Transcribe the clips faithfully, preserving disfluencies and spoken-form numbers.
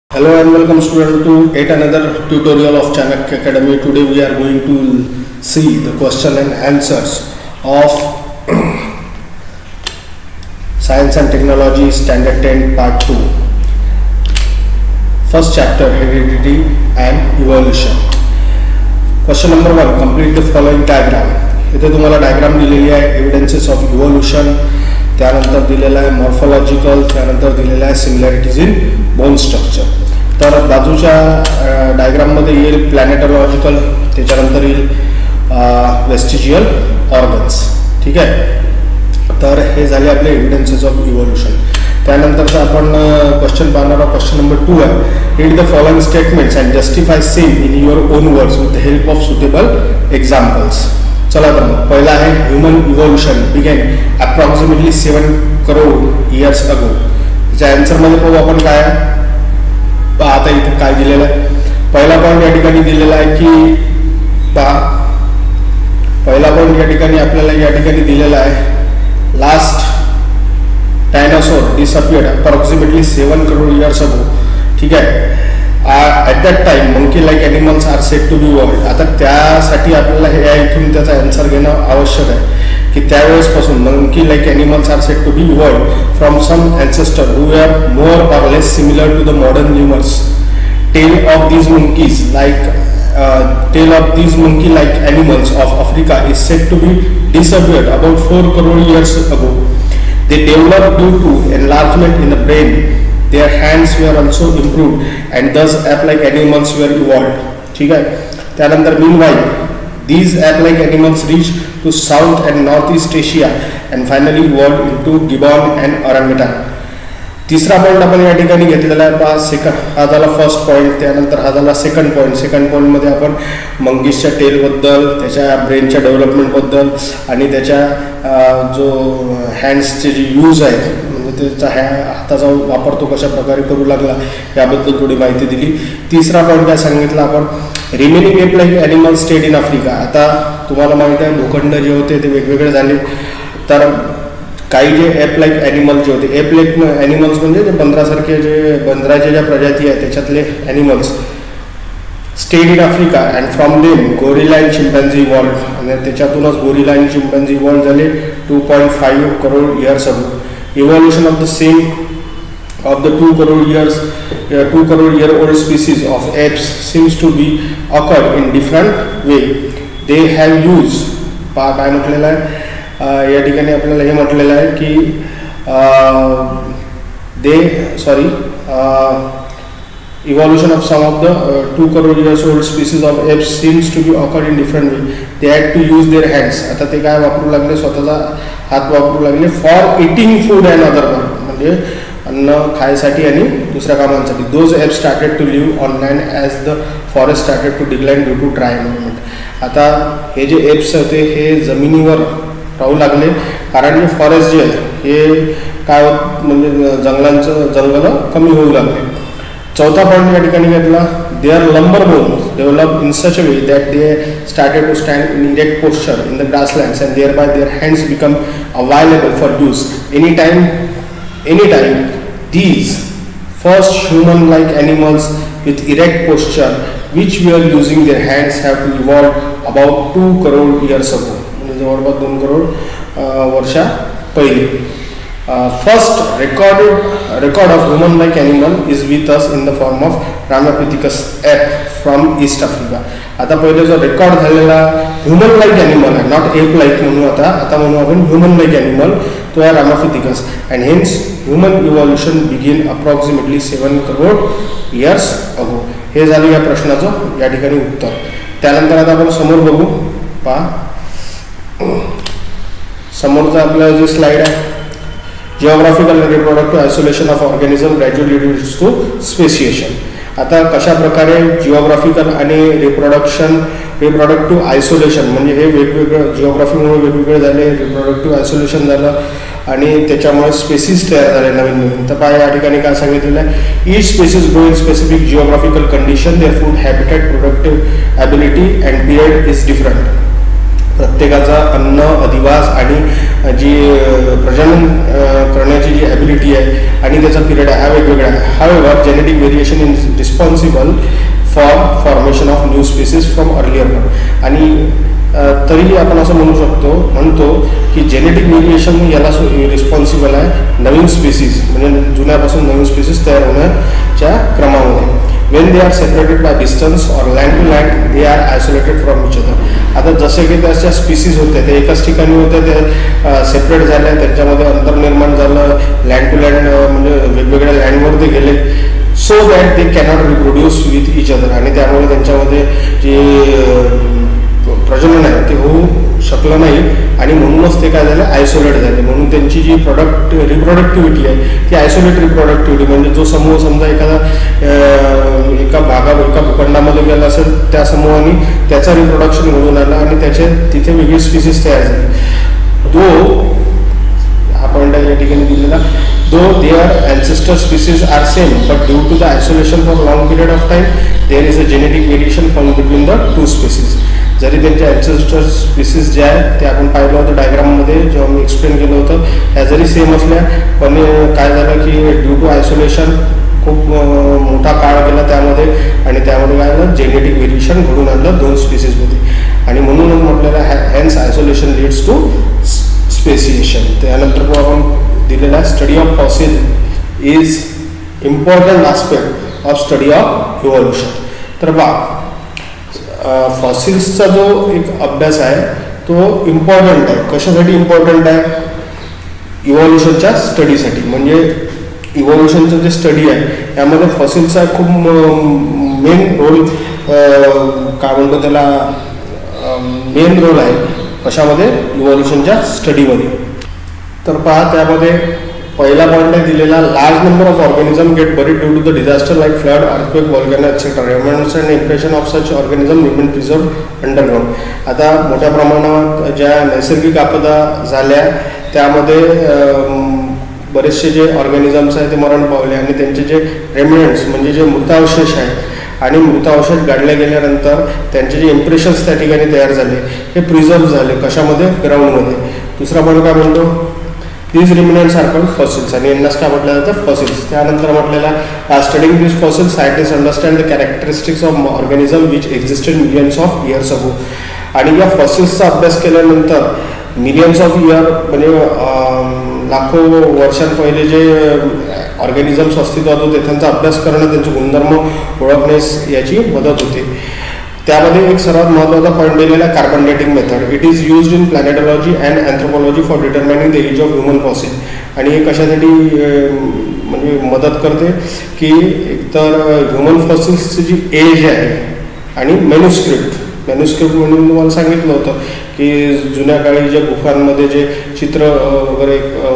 Hello and welcome student to yet another tutorial of Chanakya Academy. Today we are going to see the question and answers of Science and Technology Standard ten Part two. First chapter, Heredity and Evolution. Question number one, complete the following diagram. इथे तुम्हाला diagram दिलेली आहे evidences of evolution, त्यानंतर दिलेला आहे morphological, त्यानंतर दिलेला आहे सिमिलॅरिटीज इन बोन स्ट्रक्चर. तर बाजूच्या डायग्राममध्ये येईल प्लॅनेटोलॉजिकल, त्याच्यानंतर येईल वेस्टिजियल ऑर्गन्स. ठीक आहे, तर हे झाले आपले एव्हिडन्सेस ऑफ इव्होल्यूशन. त्यानंतरचा आपण क्वेश्चन पाहणार आहोत. क्वेश्चन नंबर टू आहे, read the following statements and justify same in your own words with the help of suitable examples. चला तर मग पहिला आहे human evolution began approximately seven crore years ago. याच्या आन्सरमध्ये पाहू आपण काय पहा. आता इथे काय दिलेलं आहे, पहिला पॉईंट या ठिकाणी दिलेला आहे की पहा, पहिला पॉईंट या ठिकाणी आपल्याला या ठिकाणी दिलेला आहे last dinosaur disappeared approximately seven crore years ago. ठीक आहे, at that time monkey like animals are set to be evolved. आता त्यासाठी आपल्याला हे इथून त्याचा आन्सर घेणं आवश्यक आहे की त्यावेळेसपासून monkey like animals are set to be evolved from some ancestor who are more or less similar to the modern lemurs. Tail of these monkeys like tail of these monkey like animals of Africa is set to be disappeared about four crore years ago. They develop due to enlargement in the brain. Their hands were also improved and thus ape-like animals were evolved. ठीक है, त्यानंतर meanwhile these ape-like animals reached to South and Northeast Asia and finally evolved into gibbon and orangutan. तिसरा point आपण या ठिकाणी घेतलेला आहे पहा. सेकंड हा झाला फर्स्ट पॉइंट, त्यानंतर हा झाला सेकंड पॉइंट. सेकंड पॉईंटमध्ये आपण मंकीजच्या टेलबद्दल, त्याच्या ब्रेनच्या डेव्हलपमेंटबद्दल आणि त्याच्या जो हँड्सचे जे यूज आहेत म्हणजे त्याचा ह्या हाताचा वापर तो कशा प्रकारे करू लागला याबद्दल थोडी माहिती दिली. तिसरा पॉईंट काय सांगितलं आपण, remaining ape like animal state in Africa. आता तुम्हाला माहिती आहे भूखंड जे होते ते वेगवेगळे झाले, तर काही जे एप लाईक ॲनिमल जे होते, एप लाईक ॲनिमल्स म्हणजे जे बंदरासारखे जे बंदराच्या ज्या प्रजाती आहेत त्याच्यातले animals stayed in Africa and from them gorilla and chimpanzee evolved. आणि त्याच्यातूनच गोरिला आणि चिंपॅन्झी इव्हॉल्व्ड झाले two point five crore years ago. Evolution of the same of the two crore years uh, two crore year old species of apes seems to be occurred in different way. They have used पहा काय म्हटलेलं आहे या ठिकाणी आपल्याला हे म्हटलेलं आहे की they sorry evolution of some of the uh, two crore years old species of apes seems to be occurred in different way. They had to use their hands. आता ते काय वापरू लागले, स्वतःचा हात वापरू लागले for eating food and other work, म्हणजे अन्न खायसाठी आणि दुसऱ्या कामांसाठी. Those apes started to live on land as the forest started to decline due to dry environment. आता हे जे एप्स होते हे जमिनीवर राहू लागले कारण जे फॉरेस्ट जे आहे हे काय म्हणजे जंगलांचं जंगलं कमी होऊ लागले. चौथा पॉईंट या ठिकाणी घेतला, their lumbar bones develop in such a way that they started to stand in erect posture in the grasslands and there bye their hands become available for use any time anytime. These first human-like animals with erect posture which were using their hands have to evolve about two crore years ago. म्हणजे जवळपास दोन करोड वर्षा पहिले. First recorded record of human-like animal is with us in the form of Ramapithecus ape from East Africa. आता पहिले जो record झालेला human like animal आहे, नॉट एप लाईक म्हणू, आता आता म्हणू आपण ह्युमन लाईक ॲनिमल, तो आहे Ramapithecus. And hence human evolution begin approximately seven crore years ago. हे झालं या प्रश्नाचं या ठिकाणी उत्तर. त्यानंतर आता आपण समोर बघू पहा, समोरचा आपला जे स्लाइड आहे, geographical reproductive isolation of organism gradually leads to speciation. आता कशा प्रकारे जिओग्राफिकल आणि रिप्रोडक्शन रिप्रोडक्टिव्ह आयसोलेशन म्हणजे हे वेगवेगळं जिओग्राफीमुळे वेगवेगळे झाले, रिप्रोडक्टिव्ह आयसोलेशन झालं आणि त्याच्यामुळे स्पेसिस तयार झाले नवीन नवीन. तर पहा या ठिकाणी काय सांगितलेलं आहे, each species grow in specific geographical condition, their food habitat productive ability and period is different. प्रत्येकाचा अन्न अधिवास आणि जी प्रजनन करण्याची जी ॲबिलिटी आहे आणि त्याचा पिरियड आहे हा वेगवेगळा आहे. However genetic variation is responsible for formation of new species from earlier one. आणि तरी आपण असं म्हणू शकतो म्हणतो की जेनेटिक व्हेरिएशन याला रिस्पॉन्सिबल आहे नवीन स्पीसीज म्हणजे जुन्यापासून नवीन स्पीसीज तयार होण्याच्या क्रमामध्ये. When they are separated by distance or land to land they are isolated from each other. आता जसे की त्याच्या स्पीसीज होत्या ते एकाच ठिकाणी होत्या ते सेपरेट झाल्या त्यांच्यामध्ये अंतर निर्माण झालं लँड टू लँड म्हणजे वेगवेगळ्या लँडवर ते गेले so that they cannot reproduce with each other आणि त्यामुळे त्यांच्यामध्ये जे प्रजनन आहे ते होऊ शकलं नाही आणि म्हणूनच ते काय झालं आयसोलेट झाले. म्हणून त्यांची जी प्रोडक्ट रिप्रोडक्टिव्हिटी आहे ती आयसोलेट रिप्रोडक्टिव्हिटी म्हणजे जो समूह समजा एखादा एका भागा एका भूखंडामध्ये गेला असेल त्या समूहाने त्याचा रिप्रोडक्शन घडून आलं आणि त्याचे तिथे वेगळी स्पीसीज तयार झाली. दो हा पॉईंट आहे या ठिकाणी दिलेला though their ancestor species are same but due to the isolation for long period of time there is a genetic variation found between the two species. जरी त्यांचे ॲन्सेस्टर स्पीसीज जे आहेत ते आपण पाहिलं होतं डायग्राममध्ये जेव्हा मी एक्सप्लेन केलं होतं ह्या जरी सेम असल्या पण काय झालं की ड्यू टू आयसोलेशन खूप मोठा काळ गेला त्यामध्ये आणि त्यामध्ये काय झालं जेनेटिक व्हेरिएशन घडून आणलं दोन स्पीसीजमध्ये आणि म्हणूनच म्हटलेलं हॅ hence isolation leads to speciation. त्यानंतर आपण दिलेला study of fossil is important aspect of study of evolution. तर बा फॉसिल्सचा जो एक अभ्यास आहे तो इम्पॉर्टंट आहे. कशासाठी इम्पॉर्टंट आहे? इव्हॉल्युशनच्या स्टडीसाठी. म्हणजे इव्हॉल्युशनचं जे स्टडी आहे यामध्ये फॉसिल्सचा खूप मेन रोल काय म्हणतो त्याला मेन रोल आहे कशामध्ये इव्हॉल्युशनच्या स्टडीमध्ये. तर पहा त्यामध्ये पहिला पॉईंट आहे दिलेला large number of organism get buried due to the disaster like flood earthquake volcano etcetera remnants and impression of such organism remain preserve underground. आता मोठ्या प्रमाणात ज्या नैसर्गिक आपदा झाल्या त्यामध्ये बरेचसे जे ऑर्गॅनिझम्स आहेत ते मरण पावले आणि त्यांचे जे रेमिनंट्स म्हणजे जे मृतावशेष आहेत आणि मृतावशेष गाडले गेल्यानंतर त्यांचे जे इम्प्रेशन्स त्या ठिकाणी तयार झाले हे प्रिझर्व झाले कशामध्ये ग्राउंडमध्ये. दुसरा पॉईंट काय म्हणतो these remnants are called fossils आणि यांनाच काय म्हटलं जातं फॉसिल्स. त्यानंतर म्हटलेला studying this fossils scientist understand the characteristics of organism which existed millions of years ago. आणि या फॉसिल्सचा अभ्यास केल्यानंतर मिलियन्स ऑफ इयर म्हणजे लाखो वर्षां पहिले जे ऑर्गॅनिझम्स अस्तित्वात होते त्यांचा अभ्यास करणं त्यांचे गुणधर्म ओळखण्यास याची मदत होते. त्यामध्ये एक सर्वात महत्त्वाचा पॉईंट दिलेला carbon dating method. It is used in planetology and anthropology for determining the age of human fossil. आणि हे कशासाठी म्हणजे मदत करते की एकतर ह्युमन फॉसिल्सची जी एज आहे आणि मॅन्युस्क्रिप्ट मॅन्युस्क्रिप्ट म्हणून तुम्हाला सांगितलं होतं की जुन्या काळी ज्या गुफांमध्ये जे चित्र वगैरे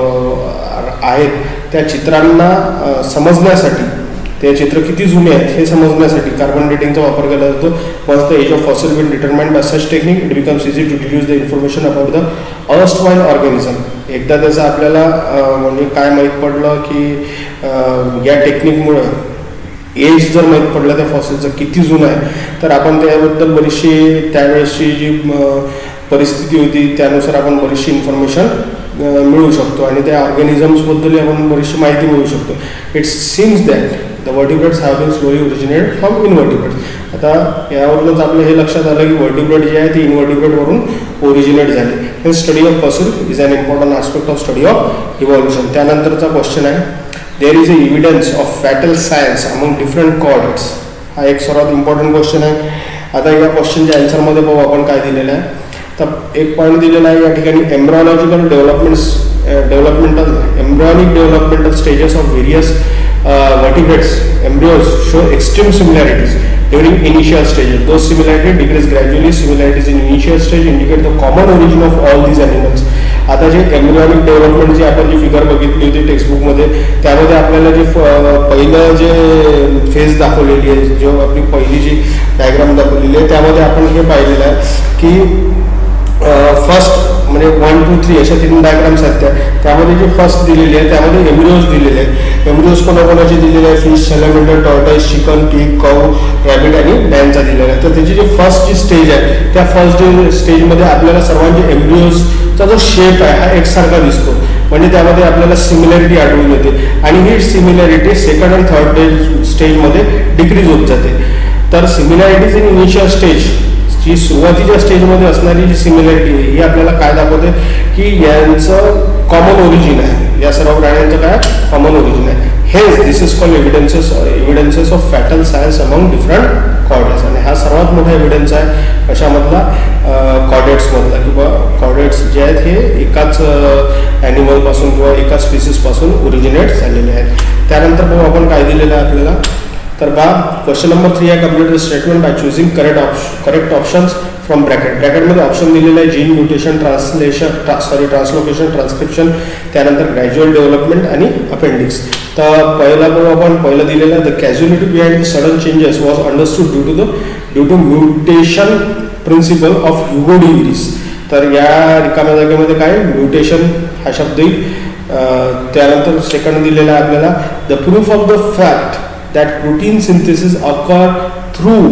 आहेत त्या चित्रांना समजण्यासाठी ते चित्र किती जुने आहेत हे समजण्यासाठी कार्बन डेटिंगचा वापर केला जातो. Once the age of fossil will determined by such technique it becomes easy to deduce the information about the erstwhile organism. एकदा त्याचं आपल्याला म्हणजे काय माहीत पडलं की या टेक्निकमुळं एज जर माहीत पडलं त्या फॉसिलचं किती जुनं आहे तर आपण त्याबद्दल बरीचशी त्यावेळेसची जी परिस्थिती होती त्यानुसार आपण बरीचशी इन्फॉर्मेशन मिळवू शकतो आणि त्या ऑर्गॅनिझम्सबद्दल आपण बरीचशी माहिती मिळवू शकतो. It seems that the vertebrates have been slowly originate from invertebrates. आता यावरूनच आपलं हे लक्षात आलं की वर्टिब्रेट जे आहे ते इनवर्टिब्रेटवरून ओरिजिनेट झाले. हे study of fossil is an important aspect of study of evolution. त्यानंतरचा क्वेश्चन आहे there is a evidence of fatal science among different chordates. हा एक सर्वात इम्पॉर्टंट क्वेश्चन आहे. आता या क्वेश्चनच्या आन्सरमध्ये पाहू आपण काय दिलेलं आहे. तर एक पॉईंट दिलेला आहे या ठिकाणी embryological developments developmental embryonic developmental stages of various vertebrates embryos show extreme similarities during initial stages. Those similarities decrease gradually. Similarities in initial stage indicate the common origin of all these animals. आता जे embryonic development जी आपण जी figure बघितली होती टेक्स्टबुकमध्ये त्यामध्ये आपल्याला जे पहिलं जे फेज दाखवलेली आहे जो आपली पहिली जी डायग्राम दाखवलेली आहे त्यामध्ये आपण हे पाहिलेलं आहे की फर्स्ट म्हणजे वन टू थ्री अशा तीन डायग्राम्स आहेत त्या त्यामध्ये जे फर्स्ट दिलेली आहे त्यामध्ये एम्ब्रियोज दिलेले आहेत. एम्ब्रियोज कोणाकोणाचे दिलेले आहे, fish, salamander, tortoise, chicken, pig, cow, rabbit आणि डॅनचा दिलेला आहे. तर त्याची जी फर्स्ट जी स्टेज आहे त्या फर्स्ट डे स्टेजमध्ये आपल्याला सर्वांचे एम्ब्रियोजचा जो शेप आहे हा एकसारखा दिसतो, म्हणजे त्यामध्ये आपल्याला सिमिलॅरिटी आढळून येते आणि ही सिमिलॅरिटी सेकंड आणि थर्ड डे स्टेजमध्ये डिक्रीज होत जाते. तर सिमिलॅरिटीज इन इनिशियल स्टेज, जी सुरुवातीच्या स्टेजमध्ये असणारी जी सिमिलॅरिटी आहे ही आपल्याला काय दाखवते की यांचं कॉमन ओरिजिन आहे, या सर्व प्राण्यांचं काय कॉमन ओरिजिन आहे. हेच this is called evidences evidences of pattern science among different chordates. आणि हा सर्वात मोठा एव्हिडन्स आहे कशामधला, कॉर्डेट्समधला, किंवा कॉर्डेट्स जे आहेत हे एकाच ॲनिमलपासून किंवा एकाच स्पीसीसपासून ओरिजिनेट झालेले आहेत. त्यानंतर मग आपण काय दिलेलं आहे आपल्याला, तर बा क्वेश्चन नंबर थ्री आहे, complete the statement by choosing correct option correct options from bracket. ब्रॅकेटमध्ये ऑप्शन दिलेलं आहे gene mutation, translation sorry translocation, transcription, त्यानंतर ग्रॅज्युअल डेव्हलपमेंट आणि अपेंडिक्स. तर पहिला बघू आपण, पहिलं दिलेलं आहे the causality behind the sudden changes was understood due to the due to mutation principle of Hugo de Vries. तर या रिकाम्या जागेमध्ये काय म्युटेशन हा शब्द येईल. त्यानंतर सेकंड दिलेला आहे आपल्याला the proof of the fact that protein synthesis occur through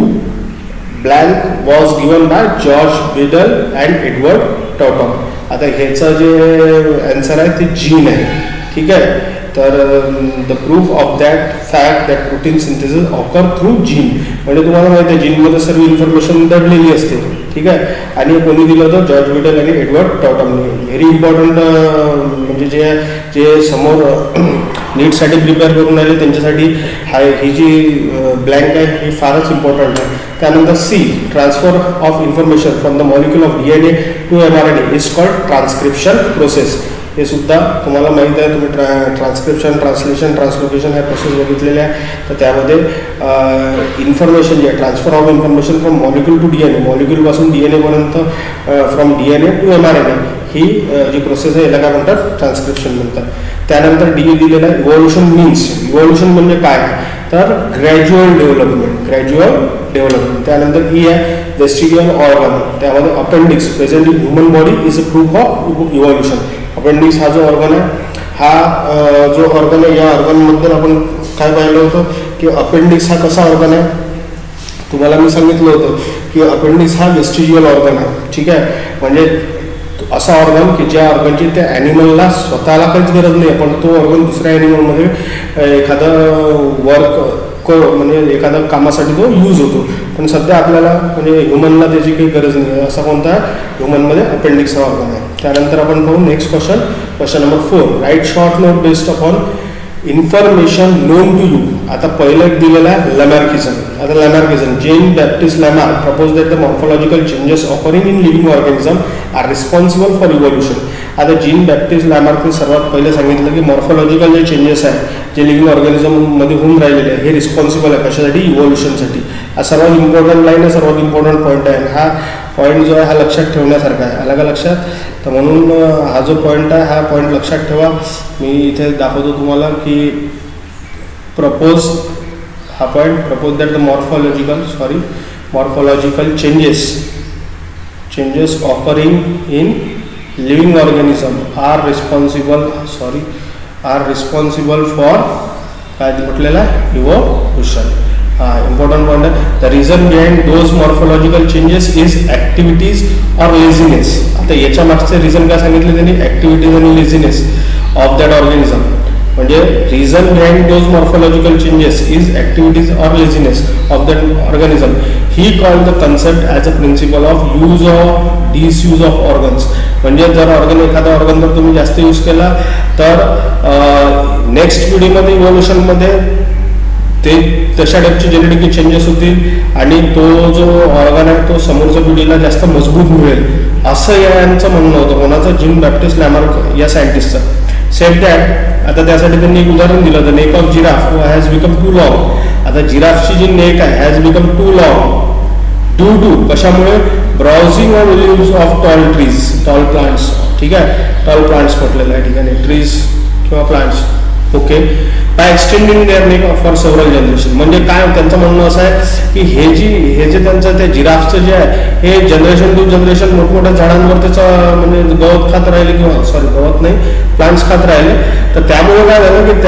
blank was given by George Biddle and Edward Tautom. आता ह्याचं जे आन्सर आहे ते जीन आहे, ठीक आहे. तर the proof of that fact that protein synthesis occur through gene, म्हणजे तुम्हाला माहिती आहे जीनमध्ये सर्व इन्फॉर्मेशन दडलेली असते, ठीक आहे. आणि कोणी दिलं होतं, जॉर्ज बिडल आणि एडवर्ड टॉटमने. व्हेरी इम्पॉर्टंट, म्हणजे जे जे समोर नीटसाठी प्रिपेअर करून आले त्यांच्यासाठी हा ही जी ब्लँक आहे ही फारच इम्पॉर्टंट आहे. त्यानंतर C transfer of information from the molecule of D N A to M R N A is called transcription process. हे सुद्धा तुम्हाला माहीत आहे, तुम्ही ट्रा ट्रान्सक्रिप्शन, ट्रान्सलेशन, ट्रान्सलोकेशन ह्या प्रोसेस बघितलेल्या आहे. तर त्यामध्ये इन्फॉर्मेशन जे आहे, transfer of information from molecule to D N A, मॉलिक्यूलपासून डी एन एपर्यंत, from D N A to M R N A, ही जी प्रोसेस आहे याला काय म्हणतात, ट्रान्सक्रिप्शन म्हणतात. त्यानंतर डी दिलेला आहे इव्हॉल्युशन मीन्स. इव्हॉल्युशन म्हणजे काय, तर ग्रॅज्युअल डेव्हलपमेंट, ग्रॅज्युअल डेव्हलपमेंट. त्यानंतर ई आहे वेस्टिगियल ऑर्गन, त्यामध्ये appendix present in human body is a proof of evolution. Appendix हा जो ऑर्गन आहे, हा जो ऑर्गन आहे या ऑर्गनबद्दल आपण काय पाहिलं होतं की अपेंडिक्स हा कसा ऑर्गन आहे, तुम्हाला मी सांगितलं होतं की अपेंडिक्स हा वेस्टिजियल ऑर्गन आहे, ठीक आहे. म्हणजे असा ऑर्गन की ज्या ऑर्गनची त्या ॲनिमलला स्वतःला काहीच गरज नाही, पण तो ऑर्गन दुसऱ्या ॲनिमलमध्ये एखादं वर्क म्हणजे एखाद्या कामासाठी तो यूज होतो, पण सध्या आपल्याला म्हणजे ह्युमनला त्याची काही गरज नाही आहे. असा कोणता ह्युमनमध्ये अपेंडिक्स हा ऑर्गन आहे. त्यानंतर आपण पाहू next question, question number four, write short note based upon information known to you. आता पहिलं एक दिलेलं आहे लॅमार्किझम. आता Lamarckism, Jean Baptiste Lamarck propose that the morphological changes occurring in living organism are responsible for evolution. आता Jean Baptiste लॅमार्कने सर्वात पहिले सांगितलं की मॉर्फोलॉजिकल जे चेंजेस आहे जे लिव्हिंग ऑर्गॅनिझममध्ये होऊन राहिलेले आहे हे रिस्पॉन्सिबल आहे कशासाठी, इव्हॉल्युशनसाठी. हा सर्वात इम्पॉर्टंट लाईन आहे, सर्वात इम्पॉर्टंट पॉईंट आहे. हा पॉईंट जो आहे हा लक्षात ठेवण्यासारखा आहे, आला का लक्षात. तर म्हणून हा जो पॉईंट आहे हा पॉईंट लक्षात ठेवा. मी इथे दाखवतो तुम्हाला की प्रपोज, हा point propose that the morphological sorry morphological changes changes occurring in living organism are responsible sorry are responsible for काय म्हटलेलं आहे, इव्हॉल्युशन. हा इम्पॉर्टंट पॉईंट आहे. The reason behind those morphological changes is activities or laziness. आता याच्या मागचे reason काय सांगितले त्यांनी, ॲक्टिव्हिटीज आणि लेझिनेस ऑफ दॅट ऑर्गॅनिझम. म्हणजे reason behind those morphological changes is activities or laziness of that organism. ही call the concept as a principle of use of disuse of organs. म्हणजे जर ऑर्गन एखादा organ जर तुम्ही जास्त use केला तर नेक्स्ट पिढीमध्ये इव्हॉल्युशनमध्ये ते तशा टाईपचे जेनेटिक चेंजेस होतील आणि तो जो ऑर्गन आहे तो समोरच्या पिढीला जास्त मजबूत मिळेल, असं यांचं म्हणणं होतं. कोणाचं, जीन बॅप्टिस्ट लॅमार्क या सायंटिस्टचं. सेट दॅट, आता त्यासाठी त्यांनी एक उदाहरण दिलं, the neck of giraffe has become too long. आता जिराफची जी नेक आहे has become too long due to कशामुळे, browsing on leaves of tall trees, tall plants, ठीक आहे. टॉल प्लांट्स म्हटलेलं आहे ठिकाणी, ट्रीज किंवा plants, okay. By extending their neck for several generation. म्हणजे काय त्यांचं म्हणणं असं आहे की हे जी हे जे त्यांचं ते जिराफचं जे आहे हे जनरेशन टू जनरेशन मोठमोठ्या झाडांवर त्याचं म्हणजे गवत खात राहिले किंवा सॉरी गवत नाही प्लांट्स खात राहिले, तर त्यामुळे काय झालं की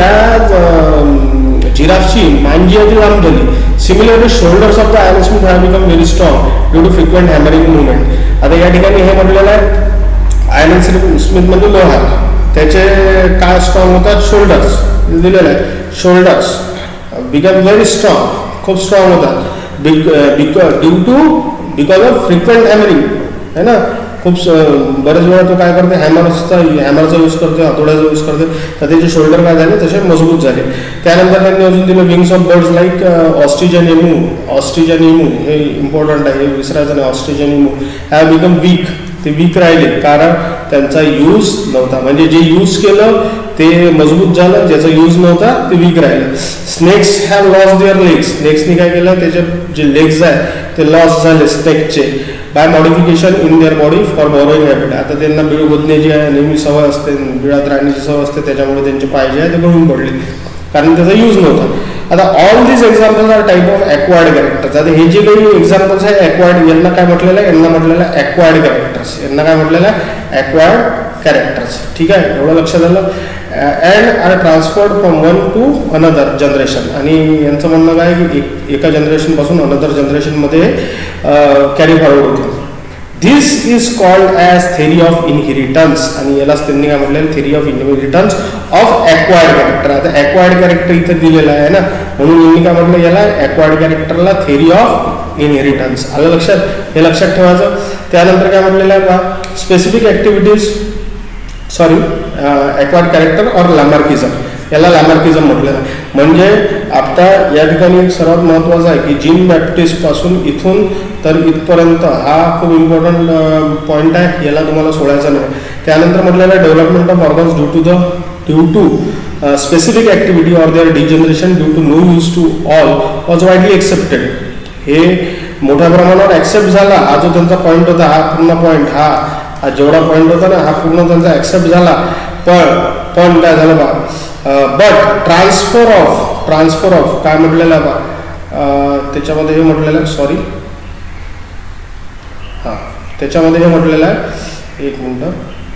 त्या जिराफची मान जी आहे ती लांब झाली. Similarly shoulders of the iron smith have become very strong due to frequent hammering movement. आता या ठिकाणी हे म्हटलेलं आहे आयरन स्मिथ म्हणजे लोहा, त्याचे काय स्ट्रॉंग होतात शोल्डर्स दिलेलं आहे. शोल्डर्स बिकम व्हेरी स्ट्रॉंग, खूप स्ट्रॉंग होतात due to because of frequent hammering है ना. खूप बरेच वेळा तो काय करते हॅमर्सचा हॅमरचा यूज करते, हातोड्याचा यूज करते, तर त्याचे शोल्डर काय झाले तसे मजबूत झाले. त्यानंतर त्यांनी अजून दिलं wings of birds like ostrich and emu. Ostrich and emu हे इम्पॉर्टंट आहे, हे विसरायचं नाही. Ostrich and emu have become weak, ते वीक राहिले कारण त्यांचा यूज नव्हता. म्हणजे जे यूज केलं ते मजबूत झालं, ज्याचा यूज नव्हता ते वीक राहिलं. Snakes have lost their legs. स्नेक्सनी काय केलं त्याचे जे लेग्स आहेत ते लॉस झाले स्नेकचे by modification in their body for burrowing habit. आता त्यांना बिळ गोदण्याची नेहमी सवय असते, बिळात राहण्याची सवय असते, त्याच्यामुळे त्यांचे पाय जे आहे ते गळून पडले कारण त्याचा यूज नव्हता. आता all this examples are type of acquired characters. आता हे जे काही एक्झाम्पल्स आहे ॲक्वायर्ड, यांना काय म्हटलेलं आहे, यांना म्हटलेलं आहे ॲक्वायर्ड कॅरेक्टर्स. यांना काय म्हटलेलं आहे ॲक्वायर्ड कॅरेक्टर्स. ठीक आहे, एवढं लक्षात आलं. And are transferred from one to another generation. आणि यांचं म्हणणं काय की एक एका जनरेशनपासून अनदर जनरेशनमध्ये कॅरी फॉरवर्ड होते. This is called as theory of inheritance. आणि यालाच त्यांनी काय म्हटलं theory of inheritance of acquired character. आता ॲक्वायर्ड कॅरेक्टर इथं दिलेलं आहे ना, म्हणून यांनी काय म्हटलं याला ॲक्वायर्ड कॅरेक्टरला थेरी ऑफ इनहेरिटन्स. आलं लक्षात, हे लक्षात ठेवायचं. त्यानंतर काय म्हटलेलं आहे का specific activities sorry acquired character और लॅमार्किझम. याला लॅमार्किझम म्हटलेलं आहे. म्हणजे आता या ठिकाणी एक सर्वात महत्त्वाचं आहे की जीन बॅप्टिस्ट पासून इथून तर इथपर्यंत हा खूप इम्पॉर्टंट पॉईंट आहे, याला तुम्हाला सोडायचा नाही. त्यानंतर म्हटलेलं आहे development of organs due to the due to specific activity or their degeneration due to no use to all was widely accepted. हे मोठ्या प्रमाणावर ॲक्सेप्ट झाला. हा जो त्यांचा पॉईंट होता हा पूर्ण पॉईंट हा हा जेवढा पॉईंट होता ना हा पूर्ण त्यांचा ॲक्सेप्ट झाला. पण पण काय झालं बा but transfer of transfer of काय म्हटलेलं आहे बा त्याच्यामध्ये हे म्हटलेलं आहे सॉरी हां त्याच्यामध्ये हे म्हटलेलं आहे एक मिनटं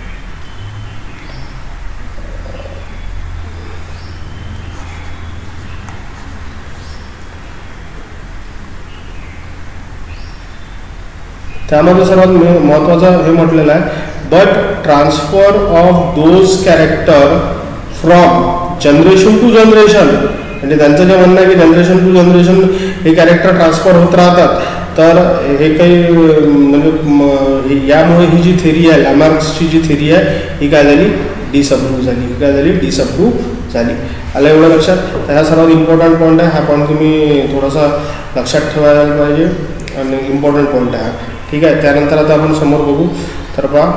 त्यामध्ये सर्वात महत्त्वाचं हे म्हटलेलं आहे but transfer of those character from generation to generation. म्हणजे त्यांचं जे म्हणणं आहे की जनरेशन टू जनरेशन हे कॅरेक्टर ट्रान्सफर होत राहतात. तर हे काही म्हणजे यामुळे ही जी थेरी आहे लॅमार्क्सची जी थेरी आहे ही काय झाली डिसअप्रूव्ह झाली ही काय झाली डिसअप्रूव्ह झाली. आलं एवढं लक्षात. तर हा सर्वात इम्पॉर्टंट पॉईंट आहे. हा पॉईंट तुम्ही थोडासा लक्षात ठेवायला पाहिजे आणि इम्पॉर्टंट पॉईंट आहे. ठीक आहे. त्यानंतर आता आपण समोर बघू. तर पहा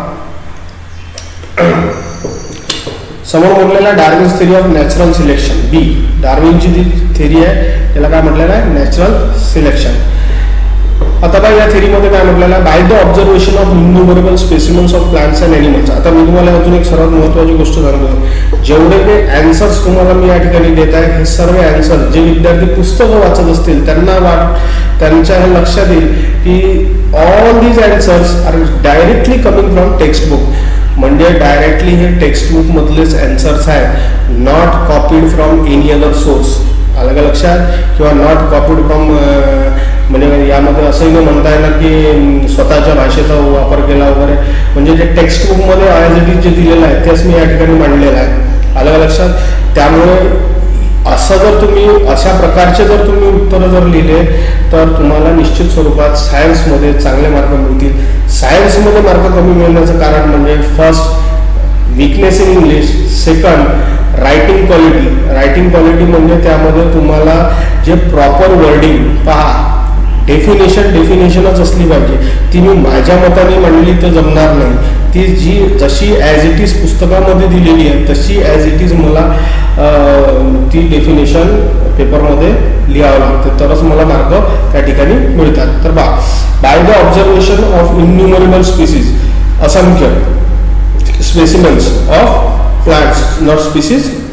समोर म्हटलेला Darwin's theory of natural selection B. डार्विनची जी थेरी आहे त्याला काय म्हटलेलं आहे नॅचरल सिलेक्शन. आता बघा या थेरीमध्ये काय म्हटलेलं आहे by the observation of innumerable specimens of plants and animals. आता मी तुम्हाला अजून एक सर्वात महत्त्वाची गोष्ट सांगतो. जेवढे काही ॲन्सर्स तुम्हाला मी या ठिकाणी देत आहे हे सर्व ॲन्सर जे विद्यार्थी पुस्तकं वाचत असतील त्यांना वाट त्यांच्या हे लक्षात येईल की all these answers are directly coming from text book. म्हणजे डायरेक्टली हे टेक्स्टबुक मधलेच ॲन्सर्स आहेत. Not copied from any other source. आलं का लक्षात. किंवा नॉट कॉपीड फ्रॉम म्हणजे यामध्ये असंही नाही म्हणता येणार की स्वतःच्या भाषेचा वापर केला वगैरे. म्हणजे जे टेक्स्टबुकमध्ये ॲज इट इज जे दिलेलं आहे तेच मी या ठिकाणी मांडलेलं आहे. आलं का लक्षात. त्यामुळे असं जर तुम्ही अशा प्रकारचे जर तुम्ही उत्तरं जर लिहिले तर तुम्हाला निश्चित स्वरूपात सायन्समध्ये चांगले मार्क मिळतील. सायन्समध्ये मार्क कमी मिळण्याचं कारण म्हणजे first weakness in English, second writing quality. Writing quality म्हणजे त्यामध्ये तुम्हाला जे प्रॉपर वर्डिंग पहा डेफिनेशन डेफिनेशनच असली पाहिजे. ती मी माझ्या मताने मांडली तर जमणार नाही. ती जी जशी ॲज इट इज पुस्तकामध्ये दिलेली आहे तशी ॲज इट इज मला ती डेफिनेशन पेपरमध्ये लिहावं लागतं तरच मला मार्क त्या ठिकाणी मिळतात. तर बा by the observation of innumerable species असंख्य specimens of plants not species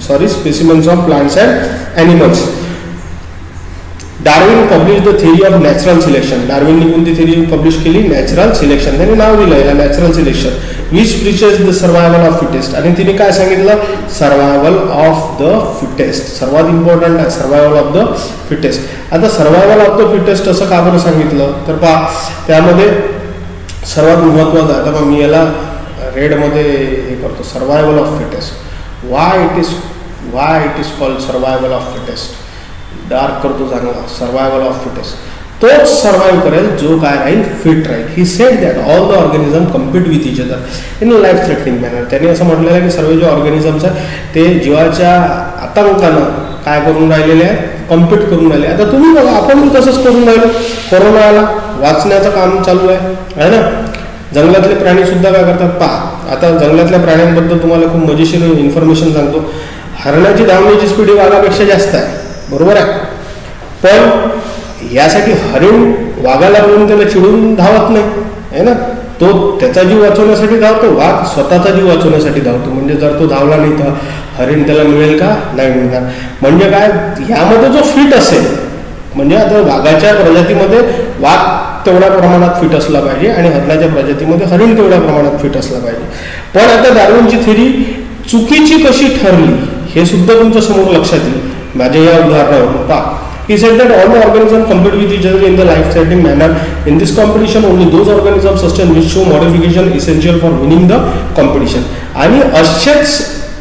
sorry specimens of plants and animals. Darwin publish the theory of natural selection. डार्विननी कोणती थिअरी पब्लिश केली? Natural selection. त्यांनी नाव दिलं याला natural selection, which preaches the survival of fittest. आणि तिने काय सांगितलं? Survival of the fittest. सर्वात इम्पॉर्टंट आहे सर्वायवल ऑफ द फिटेस्ट. आता सर्वायवल ऑफ द फिटेस्ट असं का बरं सांगितलं? तर पहा त्यामध्ये सर्वात महत्त्वाचं आहे. आता मी याला रेडमध्ये हे करतो, survival of fittest. Why it is why it is called survival of fittest. Dark करतो चांगला, सर्वायवल ऑफ फिटेस्ट. तोच सर्वाईव्ह करेल जो काय राहील? फिट राहील. He said that all the organism compete with each other in life threatening manner. त्यांनी असं म्हटलेलं आहे की सर्व जे ऑर्गॅनिझम्स आहेत ते जीवाच्या आतंकानं काय करून राहिलेले आहेत? कम्पीट करून राहिले. आता तुम्ही बघा, आपण तसंच करून राहिलो. कोरोना आला, वाचण्याचं काम चालू आहे आहे ना. जंगलातले प्राणी सुद्धा काय करतात पहा. आता जंगलातल्या प्राण्यांबद्दल तुम्हाला खूप मजेशीर इन्फॉर्मेशन सांगतो. हरणाची धावण्याची स्पीड वाघापेक्षा जास्त आहे, बरोबर आहे. पण यासाठी हरिण वाघाला बघून त्याला चिडून धावत नाही आहे ना. तो त्याचा जीव वाचवण्यासाठी धावतो, वाघ स्वतःचा जीव वाचवण्यासाठी धावतो. म्हणजे जर तो धावला नाही तर हरिण त्याला मिळेल का? नाही मिळणार. म्हणजे काय, यामध्ये जो फिट असेल, म्हणजे आता वाघाच्या प्रजातीमध्ये वाघ तेवढ्या प्रमाणात फिट असला पाहिजे आणि हरणाच्या प्रजातीमध्ये हरिण तेवढ्या प्रमाणात फिट असला पाहिजे. पण आता डार्विनची थिअरी चुकीची कशी ठरली हे सुद्धा तुमच्या समोर लक्षात येईल माझ्या या उदाहरणावरून. पहा, he said that all the organisms compete with each other in the life-threatening manner. In this competition, only those organisms sustain which show modification essential for winning the competition. आणि असेच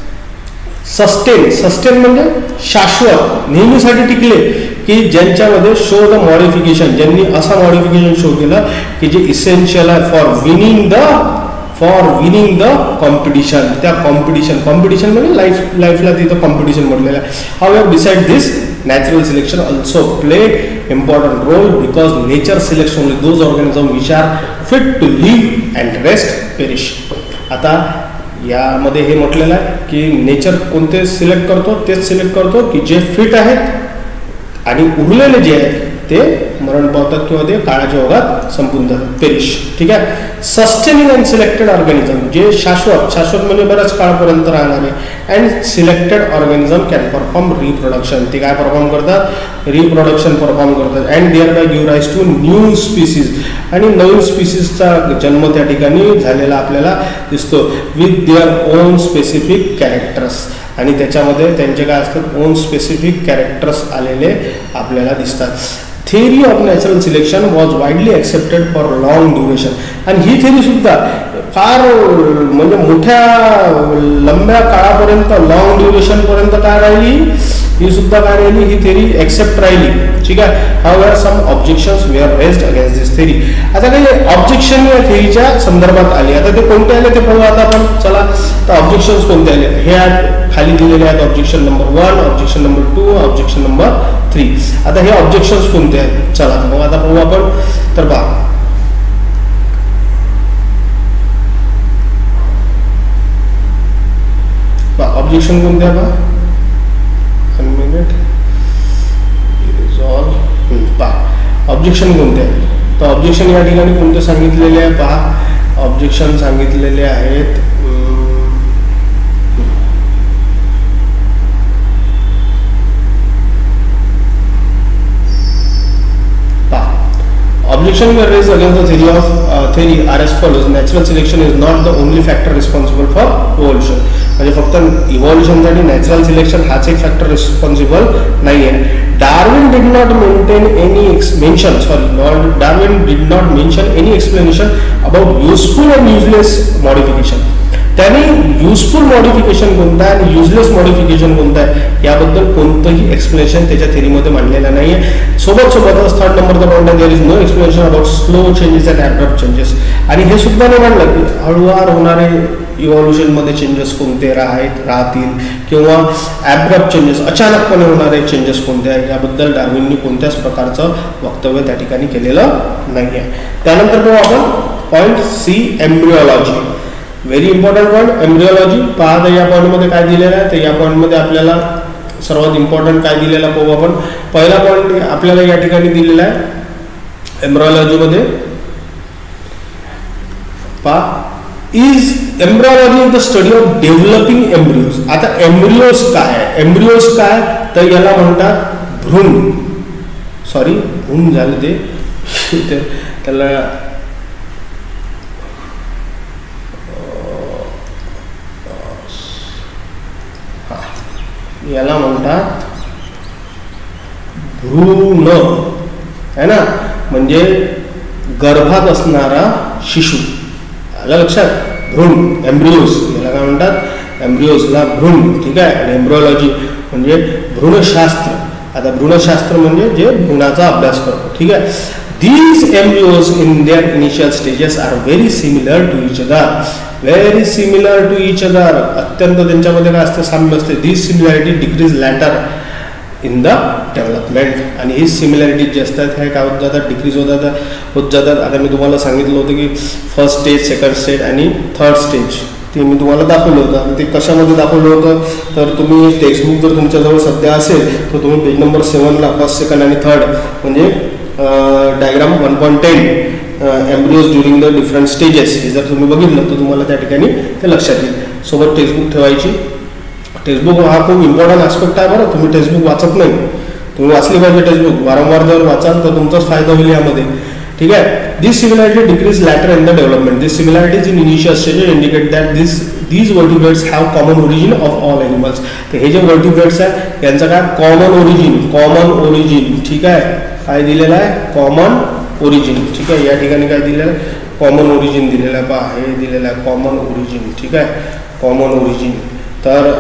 सस्टेन सस्टेन म्हणजे शाश्वत, नेहमीसाठी टिकले, की ज्यांच्यामध्ये show the modification, ज्यांनी असा मॉडिफिकेशन शो केलं की जे इसेन्शियल आहे for winning the for winning the competition. त्या कॉम्पिटिशन कॉम्पिटिशन म्हणजे लाईफ लाईफला तिथं कॉम्पिटिशन म्हटलेलं आहे. However beside this natural selection also play important role because nature selects only those organisms which are fit to live and rest perish. आता यामध्ये हे म्हटलेलं आहे की नेचर कोणते सिलेक्ट करतो? तेच सिलेक्ट करतो की जे फिट आहेत आणि उरलेले जे आहेत ते मरण पावतात किंवा ते काळाच्या ओघात संपून जातात, पेरिश. ठीक आहे. सस्टेनिंग अँड सिलेक्टेड ऑर्गॅनिझम, जे शाश्वत शाश्वत म्हणजे बऱ्याच काळापर्यंत राहणारे, and selected organism can perform reproduction. ते काय परफॉर्म करतात? रिप्रोडक्शन परफॉर्म करतात. And there bye give rise to new species. आणि नवीन स्पीसीजचा जन्म त्या ठिकाणी झालेला आपल्याला दिसतो with their own specific characters. आणि त्याच्यामध्ये त्यांचे काय असतात? ओन स्पेसिफिक कॅरेक्टर्स आलेले आपल्याला दिसतात. Theory of natural selection was widely accepted for long duration. आणि ही थिअरी सुद्धा फार म्हणजे मोठ्या लंब्या काळापर्यंत, लॉंग ड्युरेशनपर्यंत काय राहिली? ही सुद्धा काय राहिली? ही थिअरी ॲक्सेप्ट राहिली. ठीक आहे. However some objections were raised against this theory. आता काही ऑब्जेक्शन या थिअरीच्या संदर्भात आली. आता ते कोणते आले ते पाहू आता आपण. चला, तर ऑब्जेक्शन्स कोणते आले हे खाली दिलेले आहेत. Objection number one, objection number two, objection number three. आता हे ऑब्जेक्शन्स कोणते आहेत? चला मग आता पाहू आपण. तर पहा, ऑब्जेक्शन कोणते आहे? पहा, वन मिनिट, पहा ऑब्जेक्शन कोणते आहे? तर ऑब्जेक्शन या ठिकाणी कोणते सांगितलेले आहे? पहा, ऑब्जेक्शन सांगितलेले आहेत Objection were raised against the theory of uh, theory are as follows. Natural selection is not the only factor responsible for evolution. म्हणजे फक्त इव्हॉल्युशनसाठी नॅचरल सिलेक्शन हाच एक फॅक्टर रिस्पॉन्सिबल नाही आहे. Darwin did not maintain any mention sorry Darwin did not mention any explanation about useful and useless modification. त्याने useful modification कोणतं आहे आणि युजलेस मॉडिफिकेशन कोणतं आहे याबद्दल कोणतंही एक्सप्लेनेशन त्याच्या थिअरीमध्ये मांडलेलं नाही आहे. सोबत सोबतच थर्ड नंबरचा पॉईंट आहे, there is no explanation about slow changes and abrupt changes. आणि हे सुद्धा नाही मांडलं की हळूवार होणारे इव्हॉल्युशनमध्ये चेंजेस कोणते राहत राहतील किंवा ॲब्रप्ट चेंजेस, अचानकपणे होणारे चेंजेस कोणते आहे याबद्दल डार्विननी कोणत्याच प्रकारचं वक्तव्य त्या ठिकाणी केलेलं नाही आहे. त्यानंतर पाहू आपण point C, embryology. Very important point, embryology. पहा तर या पॉईंटमध्ये काय दिलेलं आहे? तर या पॉईंटमध्ये आपल्याला सर्वात इम्पॉर्टंट काय दिलेला पाहू आपण. पहिला पॉईंट आपल्याला या ठिकाणी दिलेला आहे एम्ब्रिओलॉजीमध्ये. पहा, is embryology is the study of developing embryos. आता एम्ब्रियोज काय आहे, एम्ब्रियोज काय तर याला म्हणतात भ्रूण, सॉरी भ्रूण झालं ते त्याला याला म्हणतात भ्रूण है ना, म्हणजे गर्भात असणारा शिशु. आलं लक्षात, भ्रूण एम्ब्रियोज याला काय म्हणतात, एम्ब्रियोजला भ्रूण. ठीक आहे. आणि एम्ब्रियोलॉजी म्हणजे भ्रूणशास्त्र. आता भ्रूणशास्त्र म्हणजे जे भ्रूणाचा अभ्यास करतो. ठीक आहे. These embryos in their initial stages are very similar to each other, very similar to each other. अत्यंत त्यांच्यामध्ये काय असते, साम्य असते. This similarity decrease later in the development. आणि ही सिमिलॅरिटी जे असतात हे काय होत जातात, डिक्रीज होत जातात होत जातात आता मी तुम्हाला सांगितलं होतं की फर्स्ट स्टेज, सेकंड स्टेज आणि थर्ड स्टेज ते मी तुम्हाला दाखवलं होतं. ते कशामध्ये दाखवलं होतं तर तुम्ही टेक्स्टबुक जर तुमच्याजवळ सध्या असेल तर तुम्ही पेज नंबर सेवनला फर्स्ट, सेकंड आणि थर्ड म्हणजे diagram one point ten embryos during the different stages हे जर तुम्ही बघितलं तर तुम्हाला त्या ठिकाणी ते लक्षात येईल. सोबत टेक्स्टबुक ठेवायची. टेक्स्टबुक हा खूप इम्पॉर्टंट ॲस्पेक्ट आहे बरं. तुम्ही टेक्स्टबुक वाचत नाही, तुम्ही वाचली पाहिजे टेक्स्टबुक. वारंवार जर वाचाल तर तुमचाच फायदा होईल यामध्ये. ठीक आहे. This similarity decrease later in the development. This similarities in initial stages indicate that this these vertebrates have common origin of all animals. तर हे जे वर्टिब्रेट्स आहे यांचं काय कॉमन ओरिजिन, कॉमन ओरिजिन. ठीक आहे. काय दिलेलं आहे, कॉमन ओरिजिन. ठीक आहे. या ठिकाणी काय दिलेलं आहे, कॉमन ओरिजिन दिलेलं आहे. पहा हे दिलेलं आहे कॉमन ओरिजिन. ठीक आहे. Common origin. तर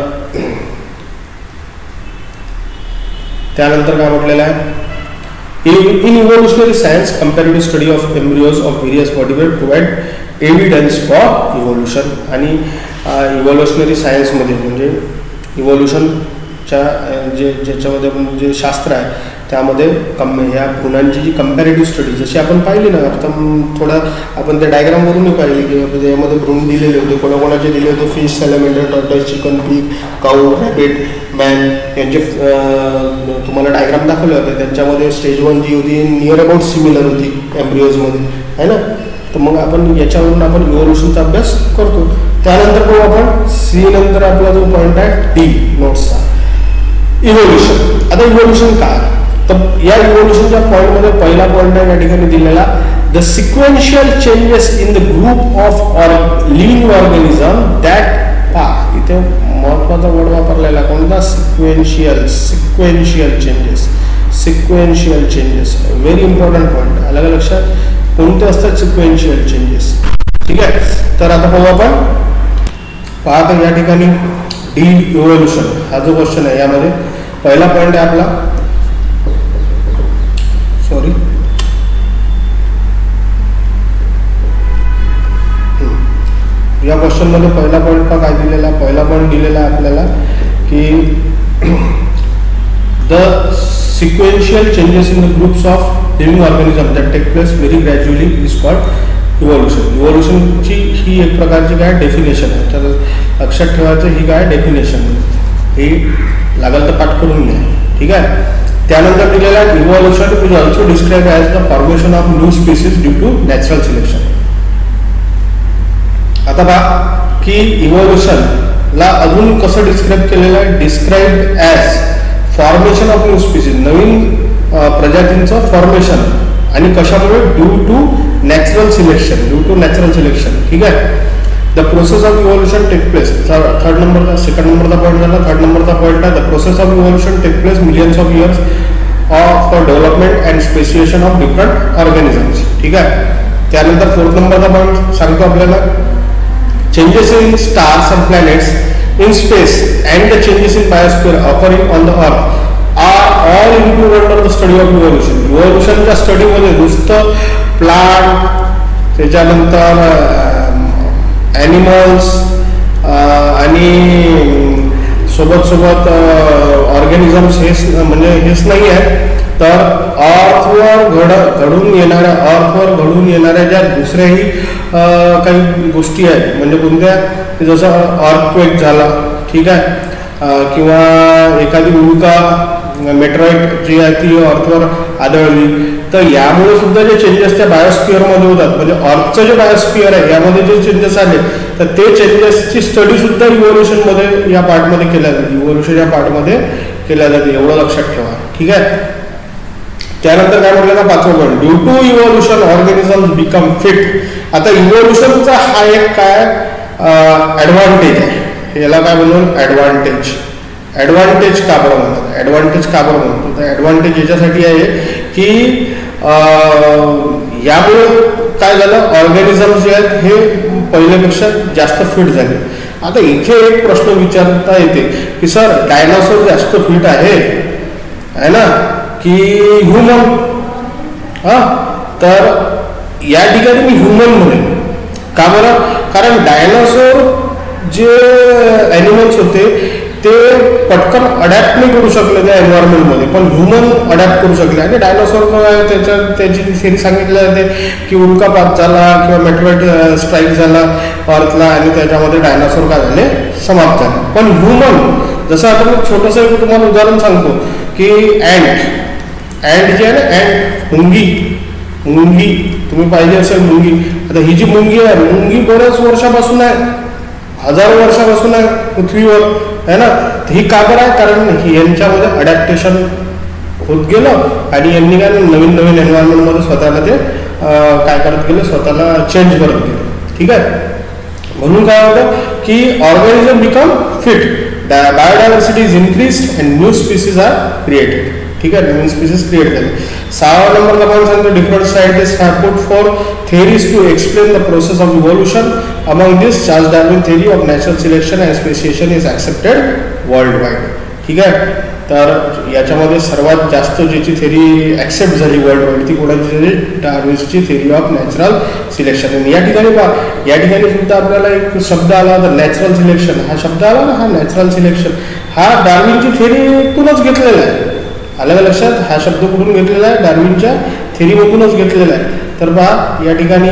त्यानंतर काय म्हटलेलं आहे, in evolutionary science comparative study of embryos of various vertebrate provide evidence for evolution. आणि इव्होल्युशनरी सायन्समध्ये म्हणजे इव्होल्युशनच्या जे ज्याच्यामध्ये जे शास्त्र आहे त्यामध्ये कम ह्या भ्रूणांची जी कंपॅरेटिव्ह स्टडी जशी आपण पाहिली ना, आता थोडं आपण त्या डायग्रामवरूनही पाहिली की यामध्ये भ्रूण दिलेले होते, कोणाकोणाचे दिले होते, fish, salamander, turtle, chicken, pig, cow, rabbit, man यांचे तुम्हाला डायग्राम दाखवले होते. त्यांच्यामध्ये स्टेज वन जी होती नियर अबाउट सिमिलर होती एम्ब्रियोजमध्ये आहे ना. तर मग आपण याच्यावरून आपण इव्होल्युशनचा अभ्यास करतो. त्यानंतर बघू आपण सी नंतर आपला जो पॉईंट आहे डी नोट्सचा, इव्होल्युशन. आता इव्होल्युशन काय तर या इव्होल्युशनच्या पॉईंटमध्ये पहिला पॉईंट आहे या ठिकाणी दिलेला, the sequential changes in the group of or living organism that. पा इथे महत्वाचा वर्ड वापरलेला कोणता, sequential. Sequential changes, sequential changes very important point. आलं का लक्षात, कोणते असतात सिक्वेन्शियल चेंजेस. ठीक आहे. तर आता पाहू आपण, पाहता या ठिकाणी डी इव्होल्युशन हा जो क्वेश्चन आहे यामध्ये पहिला पॉईंट आहे आपला, सॉरी या क्वेश्चन मध्ये पहिला पॉईंट का काय दिलेला, पहिला पॉईंट दिलेला आहे आपल्याला की the sequential changes in the groups of living organism that take place very gradually is called evolution. इव्होल्युशनची ही एक प्रकारची काय डेफिनेशन आहे. तर लक्षात ठेवायचं ही काय डेफिनेशन ही लागेल तर पाठ करून घ्या. ठीक आहे. त्यानंतर दिलेला evolution is also describe as the formation of new species due to natural selection. आता पहा की इव्होल्युशनला अजून कसं डिस्क्राईब केलेलं आहे, describe as formation of new species, नवीन प्रजातींचं फॉर्मेशन. आणि कशामुळे, due to natural selection, due to natural selection. ठीक आहे. The process of evolution take place. Third नंबरचा सेकंड नंबरचा पॉईंट झाला. थर्ड नंबरचा पॉईंट आहे the process of evolution take place millions of years of for development and speciation of different organisms. ठीक आहे. त्यानंतर फोर्थ नंबरचा पॉईंट सांगतो आपल्याला, changes in stars and planets in space and the changes in biosphere occurring on the earth are all included under the study of evolution. इव्होल्युशनच्या स्टडीमध्ये नुसतं plant, त्याच्यानंतर animals आणि सोबत सोबत ऑर्गॅनिझम्स हेच म्हणजे हेच नाही आहे, तर अर्थवर घड घडून येणाऱ्या अर्थवर घडून येणाऱ्या ज्या दुसऱ्याही काही गोष्टी आहेत म्हणजे कोणत्या, जसं अर्थक्वेक झाला. ठीक आहे. किंवा एखादी उल्का मेट्रॉइड जी आहे ती अर्थवर आदळली तर यामुळे सुद्धा जे चेंजेस त्या बायोस्फिअरमध्ये होतात, म्हणजे अर्थचं जे बायोस्फिअर आहे यामध्ये जे चेंजेस आले तर ते चेंजेसची स्टडी सुद्धा इव्होल्युशनमध्ये या पार्टमध्ये केल्या जाते, इव्होल्युशन या पार्टमध्ये केल्या जाते, एवढं लक्षात ठेवा. ठीक आहे. त्यानंतर काय म्हटलं का पाचवं point, due to evolution organisms become fit. आता इव्होल्युशनचा हा एक काय ॲडव्हान्टेज आहे, याला काय म्हणून ॲडव्हान्टेज. ॲडव्हान्टेज का बरं म्हणतात, ॲडव्हान्टेज का बरं म्हणतो, तर ॲडव्हान्टेज याच्यासाठी आहे की यामुळे काय झालं, ऑर्गॅनिझम्स जे आहेत हे पहिल्यापेक्षा जास्त फिट झाले. आता इथे एक प्रश्न विचारता येते की सर डायनासोर जास्त फिट आहे है ना की ह्युमन. हां, तर या ठिकाणी मी ह्युमन म्हणेन. का बरं, कारण डायनासोर जे ॲनिमल्स होते ते पटकन अडॅप्ट नाही करू शकले त्या एन्व्हायरमेंटमध्ये, पण ह्युमन अडॅप्ट करू शकले. आणि डायनासोर त्याच्या त्याची थिअरी सांगितली जाते की उल्कापात झाला किंवा मेट्रोइड स्ट्राईक झाला अर्थला आणि त्याच्यामध्ये डायनासोर काय झाले, समाप्त झाले. पण ह्युमन, जसं आता मी छोटंसं एक तुम्हाला उदाहरण सांगतो की अँट अँट जे आहे ना, अँट मुंगी मुंगी तुम्ही पाहिजे असेल मुंगी. आता ही जी मुंगी आहे, मुंगी बऱ्याच वर्षापासून आहे, हजारो वर्षापासून आहे पृथ्वीवर है ना. ही का बरं आहे, कारण यांच्यामध्ये अडॅप्टेशन होत गेलं आणि यांनी काय नवीन नवीन एन्व्हायरमेंटमध्ये स्वतःला ते काय करत गेले, स्वतःला चेंज करत गेले. ठीक आहे. म्हणून काय होतं की organism become fit, biodiversity is increased and new species are created. ठीक आहे, नवीन स्पीसीज क्रिएट झाले. सहावा नंबरला आपण सांगतो different scientist have put for theories to explain the process of evolution. Among this, Charles Darwin theory of natural selection and speciation is accepted worldwide. ठीक आहे. तर याच्यामध्ये सर्वात जास्त ज्याची थेरी ॲक्सेप्ट झाली वर्ल्ड वाईड ती कोणाची झाली, डार्विनची थेरी ऑफ नॅचरल सिलेक्शन. आणि या ठिकाणी पहा, या ठिकाणी सुद्धा आपल्याला एक शब्द आला होता नॅचरल सिलेक्शन. हा शब्द आला ना, हा नॅचरल सिलेक्शन हा डार्विनची थेरीतूनच घेतलेला आहे. आलं का लक्षात, हा शब्द कुठून घेतलेला आहे, डार्विनच्या थेरीमधूनच घेतलेला आहे. तर पहा या ठिकाणी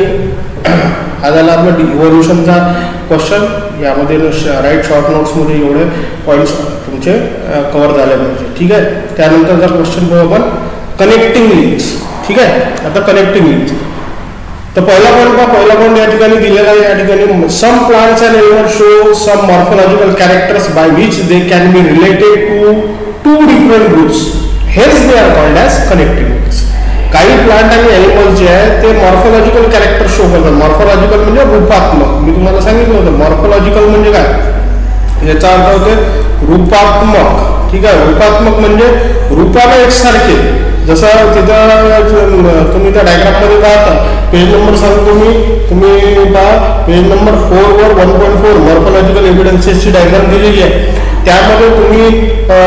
हा झाला आपला इव्होल्युशनचा क्वेश्चन. यामध्ये राईट शॉर्ट नोट्समध्ये एवढे पॉईंट्स तुमचे कव्हर झाले पाहिजे. ठीक आहे. त्यानंतरचा क्वेश्चन पाहू आपण कनेक्टिंग लिंक्स. ठीक आहे. आता कनेक्टिंग लिंक्स, तर पहिला पॉईंट पहा, पहिला पॉईंट या ठिकाणी दिलेला आहे. या ठिकाणी some plants and animals show some morphological characters by which they can be related to to different groups, hence they are called as connecting links. काही प्लांट आणि ॲनिमल्स जे आहे ते मॉर्फोलॉजिकल कॅरेक्टर शो करतात. मॉर्फोलॉजिकल म्हणजे रूपात्मक. मी तुम्हाला सांगितलं होतं मॉर्फोलॉजिकल म्हणजे काय, याचा अर्थ होते रूपात्मक. ठीक आहे. रूपात्मक म्हणजे रूपाला एकसारखे. जसं तिथं तुम्ही त्या डायग्राममध्ये पाहता, पेज नंबर सांगतो मी, तुम्ही पहा पेज नंबर फोर वर वन पॉईंट फोर मॉर्फोलॉजिकल एव्हिडन्सेसची डायग्राम दिलेली आहे. त्यामध्ये तुम्ही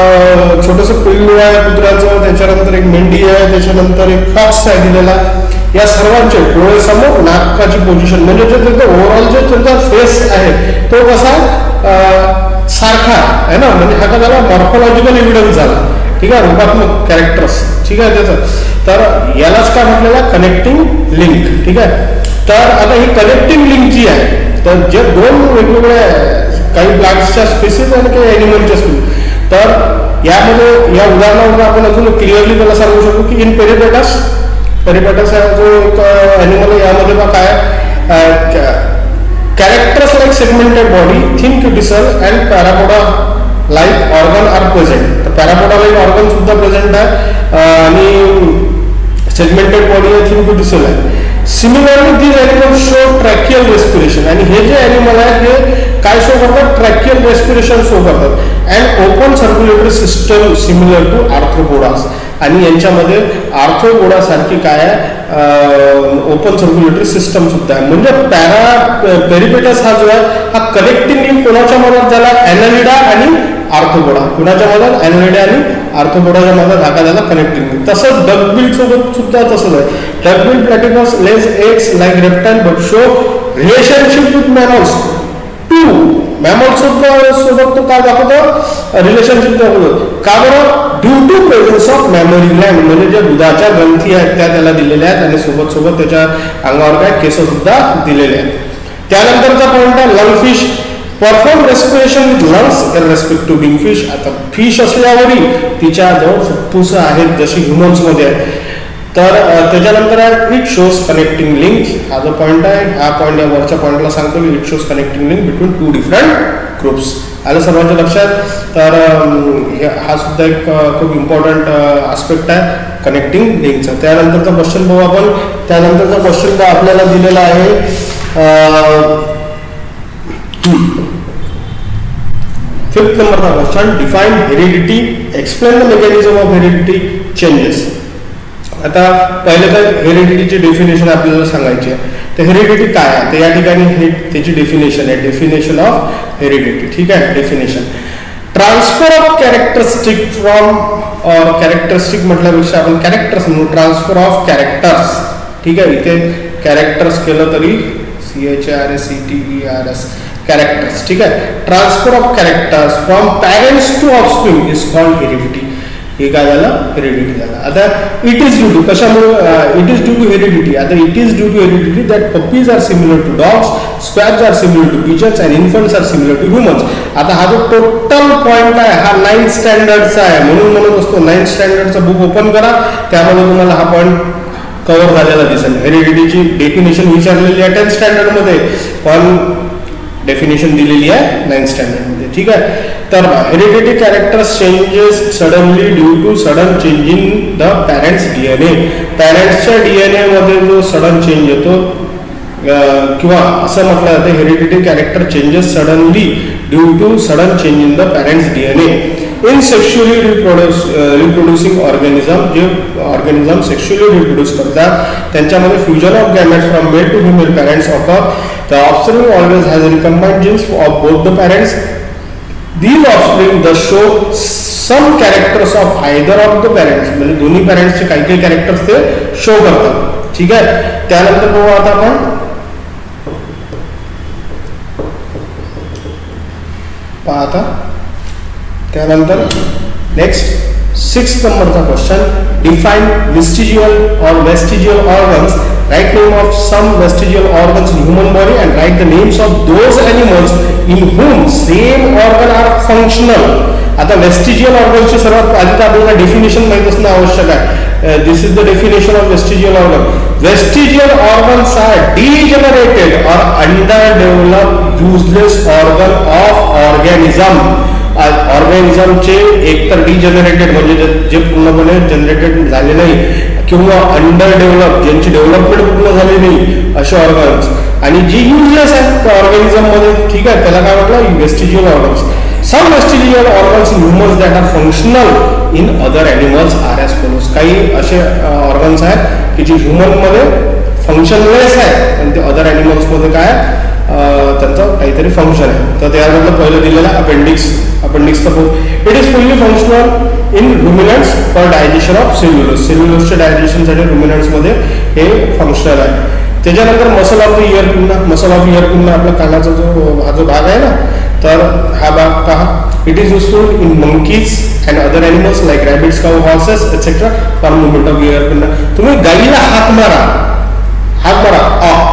छोटंसं पिल्लू आहे कुत्र्याचं, त्याच्यानंतर एक मेंढी आहे, त्याच्यानंतर एक फॉक्स आहे दिलेला. या सर्वांचे डोळे समोर नाकाची पोझिशन म्हणजे जे त्यांचं ओव्हरऑल जे त्यांचा फेस आहे तो कसा सारखा आहे ना, म्हणजे हा का झाला मॉर्फोलॉजिकल एव्हिडन्स झाला. ठीक आहे. रूपात्मक कॅरेक्टर्स. ठीक आहे. त्याचं तर यालाच काय म्हटलेलं कनेक्टिंग लिंक. ठीक आहे. तर आता ही कनेक्टिंग लिंक जी आहे, तर जे दोन वेगवेगळ्या काही प्लांट्सच्या स्पेसीज आणि काही ॲनिमलच्या स्पेसीज, तर यामध्ये या उदाहरणावर आपण अजून क्लिअरली त्याला सांगू शकतो की इन पेरिपेटस, पेरिपेटस हा जो एक ॲनिमल आहे यामध्ये बघा काय characters like segmented body, thin cuticle and parapoda like organ are present. तर पॅरापोडा लाईक ऑर्गन सुद्धा प्रेझेंट आहे आणि सेगमेंटेड बॉडी आहे, थिन क्युटिसल आहे. Similarly these animal show tracheal respiration. आणि हे जे ॲनिमल आहे हे काय शो करतात, ट्रॅकियल रेस्पिरेशन शो करतात. And open circulatory system similar to arthropodas. आणि यांच्यामध्ये आर्थ्रोपोडासारखी काय आहे, ओपन सर्क्युलेटरी सिस्टम सुद्धा आहे. म्हणजे पॅरा पेरिपेटस हा जो आहे हा कनेक्टिंग लिंक कोणाच्या मदत झाला, ॲनालिडा आणि आर्थ्रोपोडा. कुणाच्या मदत, ॲनालिडा आणि आर्थ्रोपोडाच्या मदत हा झाला कनेक्टिंग लिंक. तसंच डकबिल सोबत सुद्धा तसंच आहे. Duckbill platypus lays eggs like reptile but show relationship with mammals too. Mammal सोबत तो काय दाखवतो, रिलेशनशिप दाखवतो. का बरं, due to presence of mammary gland, म्हणजे ज्या दुधाच्या ग्रंथी आहेत त्या त्याला दिलेल्या आहेत आणि सोबत सोबत त्याच्या अंगावर काय केस सुद्धा दिलेले आहेत. त्यानंतरचा पॉईंट आहे lungfish perform respiration with lungs in respect to being fish. आता फिश असल्यावरही तिच्या जवळ फुफ्फुस आहेत जशी ह्युमन्समध्ये आहे. तर त्याच्यानंतर आहे इट शोज कनेक्टिंग लिंक. हा जो पॉईंट आहे, हा पॉईंट या वरच्या पॉईंटला सांगतो की it shows connecting link between two different groups. आलं सर्वांच्या लक्षात. तर हा सुद्धा एक खूप इम्पॉर्टंट आस्पेक्ट आहे कनेक्टिंग लिंकचा. त्यानंतरचा क्वेश्चन बघू आपण. त्यानंतरचा क्वेश्चन का आपल्याला दिलेला आहे फिफ्थ नंबरचा question, define heredity, explain the mechanism of heredity changes. आता पहिले तर हेरिडिटीची डेफिनेशन आपल्याला सांगायची आहे. तर हेरिडिटी काय आहे, तर या ठिकाणी हे त्याची डेफिनेशन आहे, डेफिनेशन ऑफ हेरिडिटी. ठीक आहे, definition transfer of characteristic from, or characteristic म्हटल्यापेक्षा आपण कॅरेक्टर्स म्हणू, ट्रान्सफर ऑफ कॅरेक्टर्स. ठीक आहे, इथे कॅरेक्टर्स केलं तरी C H R S C T E R S characters. ठीक आहे, transfer of characters from parents to offspring is called heredity. हे काय झालं, हेरिडिटी झालं. आता इट इज ड्यू टू, कशामुळे it is due to heredity. आता it is due to heredity that puppies are similar to dogs, squabs are similar to pigeons and infants are similar to humans. आता हा जो total point आहे हा ninth स्टँडर्डचा आहे, म्हणून म्हणत असतो नाईन्थ स्टँडर्डचा बुक ओपन करा, त्यामध्ये तुम्हाला हा पॉईंट कव्हर झालेला दिसेल. हेरिडिटीची डेफिनेशन विचारलेली आहे टेन्थ स्टँडर्डमध्ये, पण डेफिनेशन दिलेली आहे नाईन्थ स्टँडर्डमध्ये. ठीक आहे, तर heredity characters changes suddenly due to sudden change in the parents DNA. पॅरेंट्सच्या डीएनए मध्ये जो सडन चेंज येतो, किंवा असं म्हटलं जातं heredity character changes suddenly due to sudden change in the parents DNA in sexually reproduce reproducing organism. जे organism sexually reproduce करतात त्यांच्यामध्ये fusion of gametes from male to female parents offer. The offspring always has recombined genes of both the parents. These offspring thus show some characters of either of the parents. म्हणजे दोन्ही पॅरेंट्सचे काही काही characters ते show करतात. ठीक आहे, त्यानंतर बघू आता आपण पाहता. त्यानंतर नेक्स्ट सिक्स्थ नंबरचा question, define vestigial or vestigial organs. Write name of some vestigial organs in human body and write the names of those animals in whom same organ are functional. आता वेस्टिजियल ऑर्गनची सर्वात आधी तर आपल्याला definition माहित असणं आवश्यक आहे. This is the definition of vestigial organ. Vestigial organs are degenerated or under develop useless organ of organism. ऑर्गॅनिझमचे एकतर डिजेनरेटेड म्हणजे जे पूर्णपणे जनरेटेड झाले नाही, किंवा अंडर डेव्हलप ज्यांची डेव्हलपमेंट पूर्ण झाली नाही असे ऑर्गन्स, आणि जी युजलेस आहेत त्या ऑर्गॅनिझम मध्ये. ठीक आहे, त्याला काय म्हटलं, vestigial organs. Some vestigial organs in humans that are functional in other animals are as follows. काही असे ऑर्गन्स आहेत की जे ह्युमन मध्ये फंक्शनलेस आहेत आणि ते अदर ॲनिमल्स मध्ये काय त्यांचं काहीतरी फंक्शन आहे. तर त्यामधलं पहिलं दिलेलं आहे अपेंडिक्स. अपेंडिक्सचा it is fully functional in ruminants for digestion of cellulose. सेल्युलोजच्या डायजेशनसाठी रुमिनंट्समध्ये हे फंक्शनल आहे. त्याच्यानंतर muscle of the ear pinna. Muscle of ear pinna आपला कानाचा जो हा जो भाग आहे ना, तर हा भाग पहा. It is useful in monkeys and other animals like rabbits, cow, horses etcetera for movement of ear pinna. तुम्ही गाईला हात मारा, हात मारा,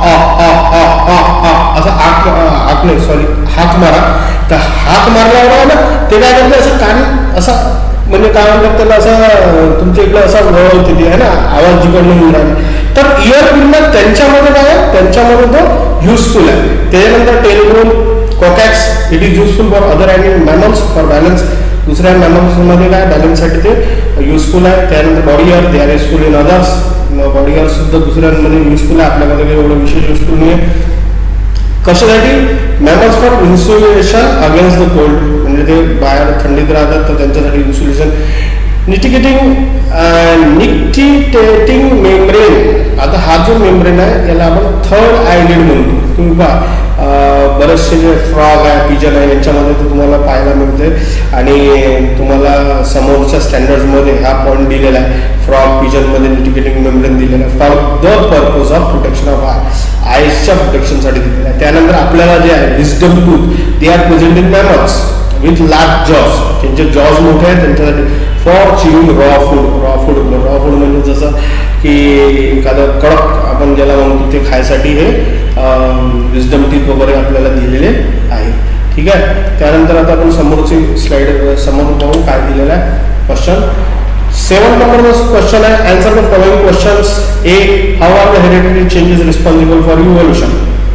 असं आक आक नाही सॉरी हात मारा, तर हात मारल्यावर आहे ना ते काय करते, असं कान असा म्हणजे काय म्हणतात त्याला, असं तुमच्या इकडे असा वळ होते ती आहे ना, आवाज जिकडनं येऊन राहिला. तर इयर पिन्ना त्यांच्यामध्ये काय आहे, त्यांच्यामध्ये तो युजफुल आहे. त्याच्यानंतर tailbone, coccyx, it is useful for other animal mammals for balance. दुसऱ्या मॅमल्समध्ये काय बॅलन्ससाठी ते युजफुल आहे. त्यानंतर body hair, they are useful in others. Body hair सुद्धा दुसऱ्यांमध्ये युजफुल आहे, आपल्यामध्ये काही एवढं विशेष युजफुल नाही आहे. कशासाठी, mammals for insulation against the cold, म्हणजे ते बाहेर थंडीत राहतात तर त्यांच्यासाठी इन्सुलेशन. निटिकेटिंग nictitating membrane. आता हा जो मेम्ब्रेन आहे याला आपण थर्ड आयलिड म्हणतो. तुम्ही पहा बरेचसे जे फ्रॉग आहे, पिजन आहे, यांच्यामध्ये तर तुम्हाला पाहायला मिळते. आणि तुम्हाला समोरच्या स्टँडर्ड्समध्ये हा पॉईंट दिलेला आहे, फ्रॉग पिजनमध्ये निटिकेटिंग मेम्ब्रेन दिलेला आहे for the purpose of protection of eye, आयसच्या प्रोटेक्शनसाठी दिलेला आहे. त्यानंतर आपल्याला जे आहे wisdom tooth, they are present in mammals with large jaws, त्यांचे जॉज मोठे आहेत त्यांच्यासाठी. For chewing raw food, raw food raw food म्हणजे जसं की एखादं कडक आपण ज्याला म्हणतो ते खायसाठी हे विजडम टीथ वगैरे आपल्याला दिलेले आहे. ठीक आहे, त्यानंतर आता आपण समोरची स्लाइड समोर पाहू काय दिलेलं आहे क्वेश्चन. सेवन नंबर क्वेश्चन है, answer the following questions. A, how are the hereditary changes responsible for evolution.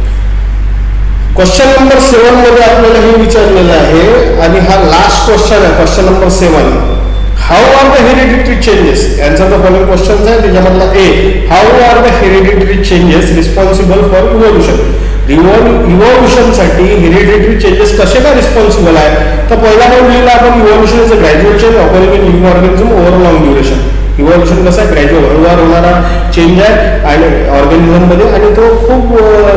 Question number seven मध्ये आपल्याला हे विचारलेलं आहे आणि हा लास्ट क्वेश्चन आहे, question number seven. How are the hereditary changes, answer the following question आहे. त्याच्यामधला A, how are the hereditary changes responsible for evolution. Evolution साठी हेरिडिटरी चेंजेस कसे काय रिस्पॉन्सिबल आहे. तर पहिला पॉईंट लिहिला आपण, evolution is a gradual change occurring in living organism over long duration. Evolution कसं आहे, ग्रॅज्युअल हळूवार होणारा चेंज आहे आणि ऑर्गॅनिझम मध्ये, आणि तो खूप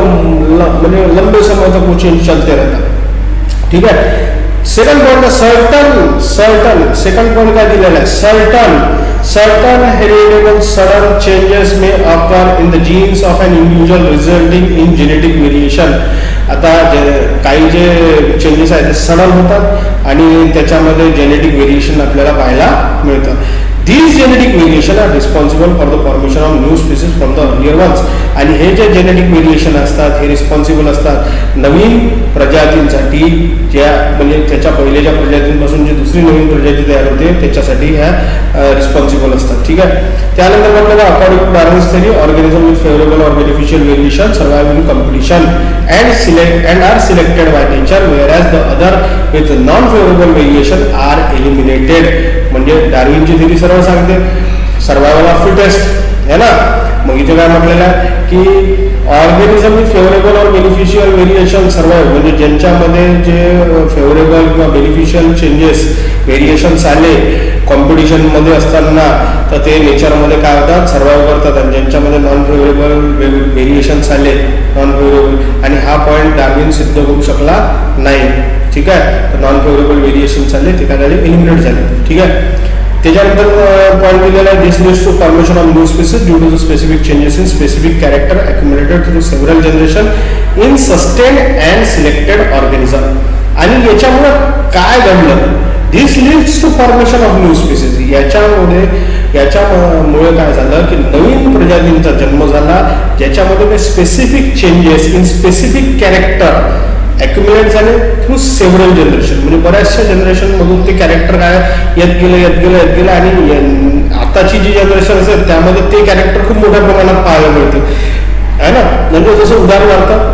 म्हणजे लंबे समय तक वो चेंज चलते रहता. ठीक आहे. Second point certain certain second point काय दिलेला आहे, certain certain heritable sudden changes may occur in the genes of an individual resulting in genetic variation. आता जे काही जे चेंजेस आहेत ते सडन होतात आणि त्याच्यामध्ये जेनेटिक व्हेरिएशन आपल्याला पाहायला मिळतं. These genetic variation are responsible for the formation of new species from the earlier ones. आणि हे जे जेनेटिक व्हेरिएशन असतात हे रिस्पॉन्सिबल असतात नवीन प्रजातींसाठी, ज्या म्हणजे त्याच्या पहिल्याच्या प्रजातींपासून जी दुसरी नवीन प्रजाती तयार होते त्याच्यासाठी ह्या रिस्पॉन्सिबल असतात. ठीक आहे. त्यानंतर म्हटलं according to Darwin's theory, organism with favourable or beneficial variation survive in competition and select and are selected by nature, whereas the other with non favourable variation are eliminated. म्हणजे डार्विनची थेरी सर्व सांगते survival of fittest है ना. मग इथे काय म्हटलेलं आहे की organism with favourable or beneficial variation survive, म्हणजे ज्यांच्यामध्ये जे फेवरेबल किंवा बेनिफिशियल चेंजेस व्हेरिएशन्स आले कॉम्पिटिशनमध्ये असताना तर ते नेचरमध्ये काय होतात, सर्वाइव्ह करतात. आणि ज्यांच्यामध्ये नॉन फेवरेबल व्हेरिएशन्स आले नॉन फेवरेबल, आणि हा पॉईंट डार्विन सिद्ध करू शकला नाही. ठीक आहे. तर नॉन फेवरेबल व्हेरिएशन्स आले ते काय झाले, एलिमिनेट झाले. ठीक आहे. त्याच्यानंतर पॉईंट दिलेला आहे, this leads to formation of new species due to the specific changes in specific character accumulated through several generation in sustained and selected organism. आणि याच्यामुळे काय घडलं, this leads to formation of new species. याच्यामध्ये याच्यामुळे काय झालं की नवीन प्रजातींचा जन्म झाला ज्याच्यामध्ये काही specific changes in specific character accumulate झाले थ्रू सेव्हरल जनरेशन. म्हणजे बऱ्याचशा जनरेशन मधून ते कॅरेक्टर काय येत गेलं येत गेलं येत गेलं आणि आताची जी जनरेशन असेल त्यामध्ये ते कॅरेक्टर खूप मोठ्या प्रमाणात पाहायला मिळते आहे ना. म्हणजे जसं उदाहरणार्थ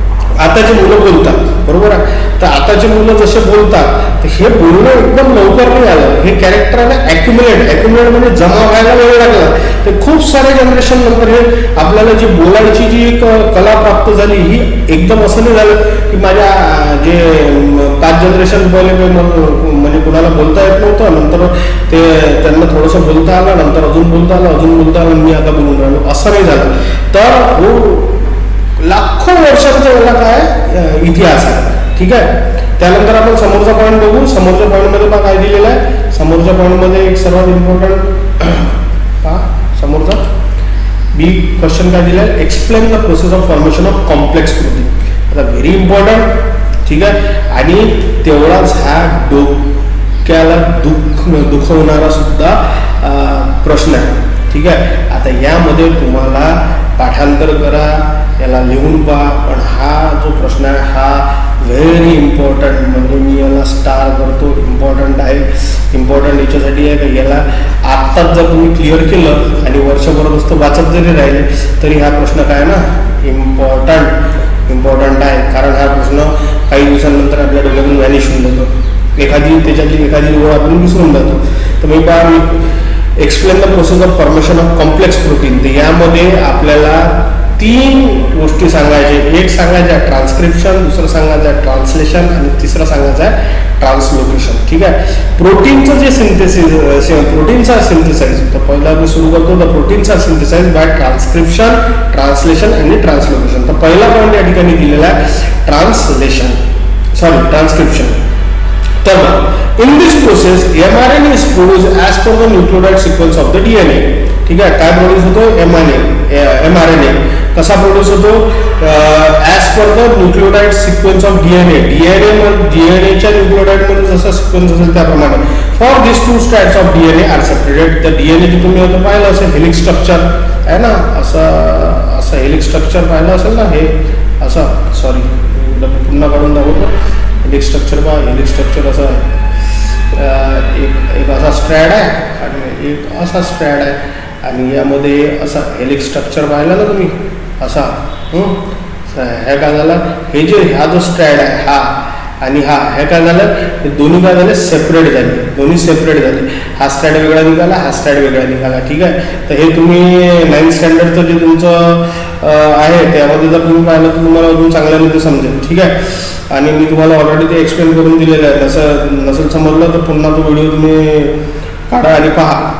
आताची मुलं बोलतात, बरोबर आहे. तर आताची मुलं जसे बोलतात तर हे बोलणं एकदम लवकर नाही आलं, हे कॅरेक्टरने ॲक्युमुलेट ॲक्युमुलेट म्हणजे जमा व्हायला वेळ लागला. ते खूप सारे जनरेशन नंतर हे आपल्याला जी बोलायची जी एक कला प्राप्त झाली ही एकदम असं नाही झालं की माझ्या जे पाच जनरेशन पहिले म्हणजे कुणाला बोलता येत नव्हतं, नंतर ते त्यांना थोडंसं बोलता आलं, नंतर अजून बोलता आलं अजून बोलता आलं मी आता बोलून राहिलो, असं नाही झालं. तर हो लाखो वर्षांचा याला काय इतिहास आहे. ठीक आहे. त्यानंतर आपण समोरचा पॉईंट बघू. समोरच्या पॉईंटमध्ये पहा काय दिलेला आहे. समोरच्या पॉईंटमध्ये एक सर्वात इम्पॉर्टंट पहा समोरचा बी क्वेश्चन काय दिला आहे, explain the process of formation of complex protein. आता व्हेरी इम्पॉर्टंट. ठीक आहे. आणि तेवढाच हा डोक्याला दुःख दुखवणारा सुद्धा प्रश्न आहे. ठीक आहे. आता यामध्ये तुम्हाला पाठांतर करा, याला लिहून पहा, पण हा जो प्रश्न आहे हा व्हेरी इम्पॉर्टंट, म्हणजे मी याला स्टार करतो. इम्पॉर्टंट आहे. इम्पॉर्टंट याच्यासाठी आहे का याला आत्ताच जर तुम्ही क्लिअर केलं आणि वर्षभर नुसतं वाचत जरी राहिले तरी हा प्रश्न काय ना इम्पॉर्टंट इम्पॉर्टंट आहे. कारण हा प्रश्न काही दिवसांनंतर आपल्या डोक्यातून व्हॅनिश होऊन जातो, एखादी त्याच्यातली एखादी निवड आपण विसरून जातो. तर मी पहा मी explain the process of formation of complex protein. तर यामध्ये आपल्याला तीन गोष्टी सांगायचे. एक सांगायचं आहे ट्रान्सक्रिप्शन, दुसरं सांगायचं आहे ट्रान्सलेशन आणि तिसरं सांगायचं आहे ट्रान्सलोकेशन. ठीक आहे. प्रोटीनचं जे सिंथेसिस प्रोटीनचा सिंथेसाइज, तर पहिला मी सुरू करतो द प्रोटीनचा सिंथेसाइज बाय ट्रान्सक्रिप्शन, ट्रान्सलेशन आणि ट्रान्सलोकेशन. तर पहिला पॉईंट या ठिकाणी दिलेला आहे ट्रान्सलेशन सॉरी ट्रान्सक्रिप्शन. तर in this process mRNA is produce as per the nucleotide sequence of the DNA. ठीक आहे. काय प्रोड्यूस होतो, एमआरएनए एमआरएनए कसा प्रोड्यूस होतो, as per the nucleotide sequence of DNA. DNA डीएनएच्या न्यूक्लियोटाइडमध्ये जसा सिक्वेन्स असेल त्याप्रमाणे. For this two strands of DNA are separated. तर डीएनए जे तुम्ही आता पाहिलं असेल हेलिक्स स्ट्रक्चर आहे ना, असं असं हेलिक्स स्ट्रक्चर पाहिलं असेल ना, हे असं सॉरी पुन्हा काढून दाखवतो. हेलिक्स स्ट्रक्चर पहा, हेलिक्स स्ट्रक्चर असं एक एक असा स्ट्रॅड आहे आणि एक असा स्ट्रॅड आहे आणि यामध्ये असा हेलिक्स स्ट्रक्चर पाहिला ना तुम्ही असा. हे काय झालं, हे जे हा जो स्ट्रॅड आहे हा आणि हा हे काय झालं, हे दोन्ही काय झाले सेपरेट झाले, दोन्ही सेपरेट झाले. हा स्ट्रॅड वेगळा निघाला, हा स्ट्रॅड वेगळा निघाला. ठीक आहे. तर हे तुम्ही नाईन्थ स्टँडर्डचं जे तुमचं आहे त्यामध्ये जर तुम्ही पाहिलं तर तुम्हाला अजून चांगल्याने ते समजेल. ठीक आहे. आणि मी तुम्हाला ऑलरेडी ते एक्सप्लेन करून दिलेलं आहे. नसं नसेल समजलं तर पुन्हा तो व्हिडिओ तुम्ही काढा आणि पहा.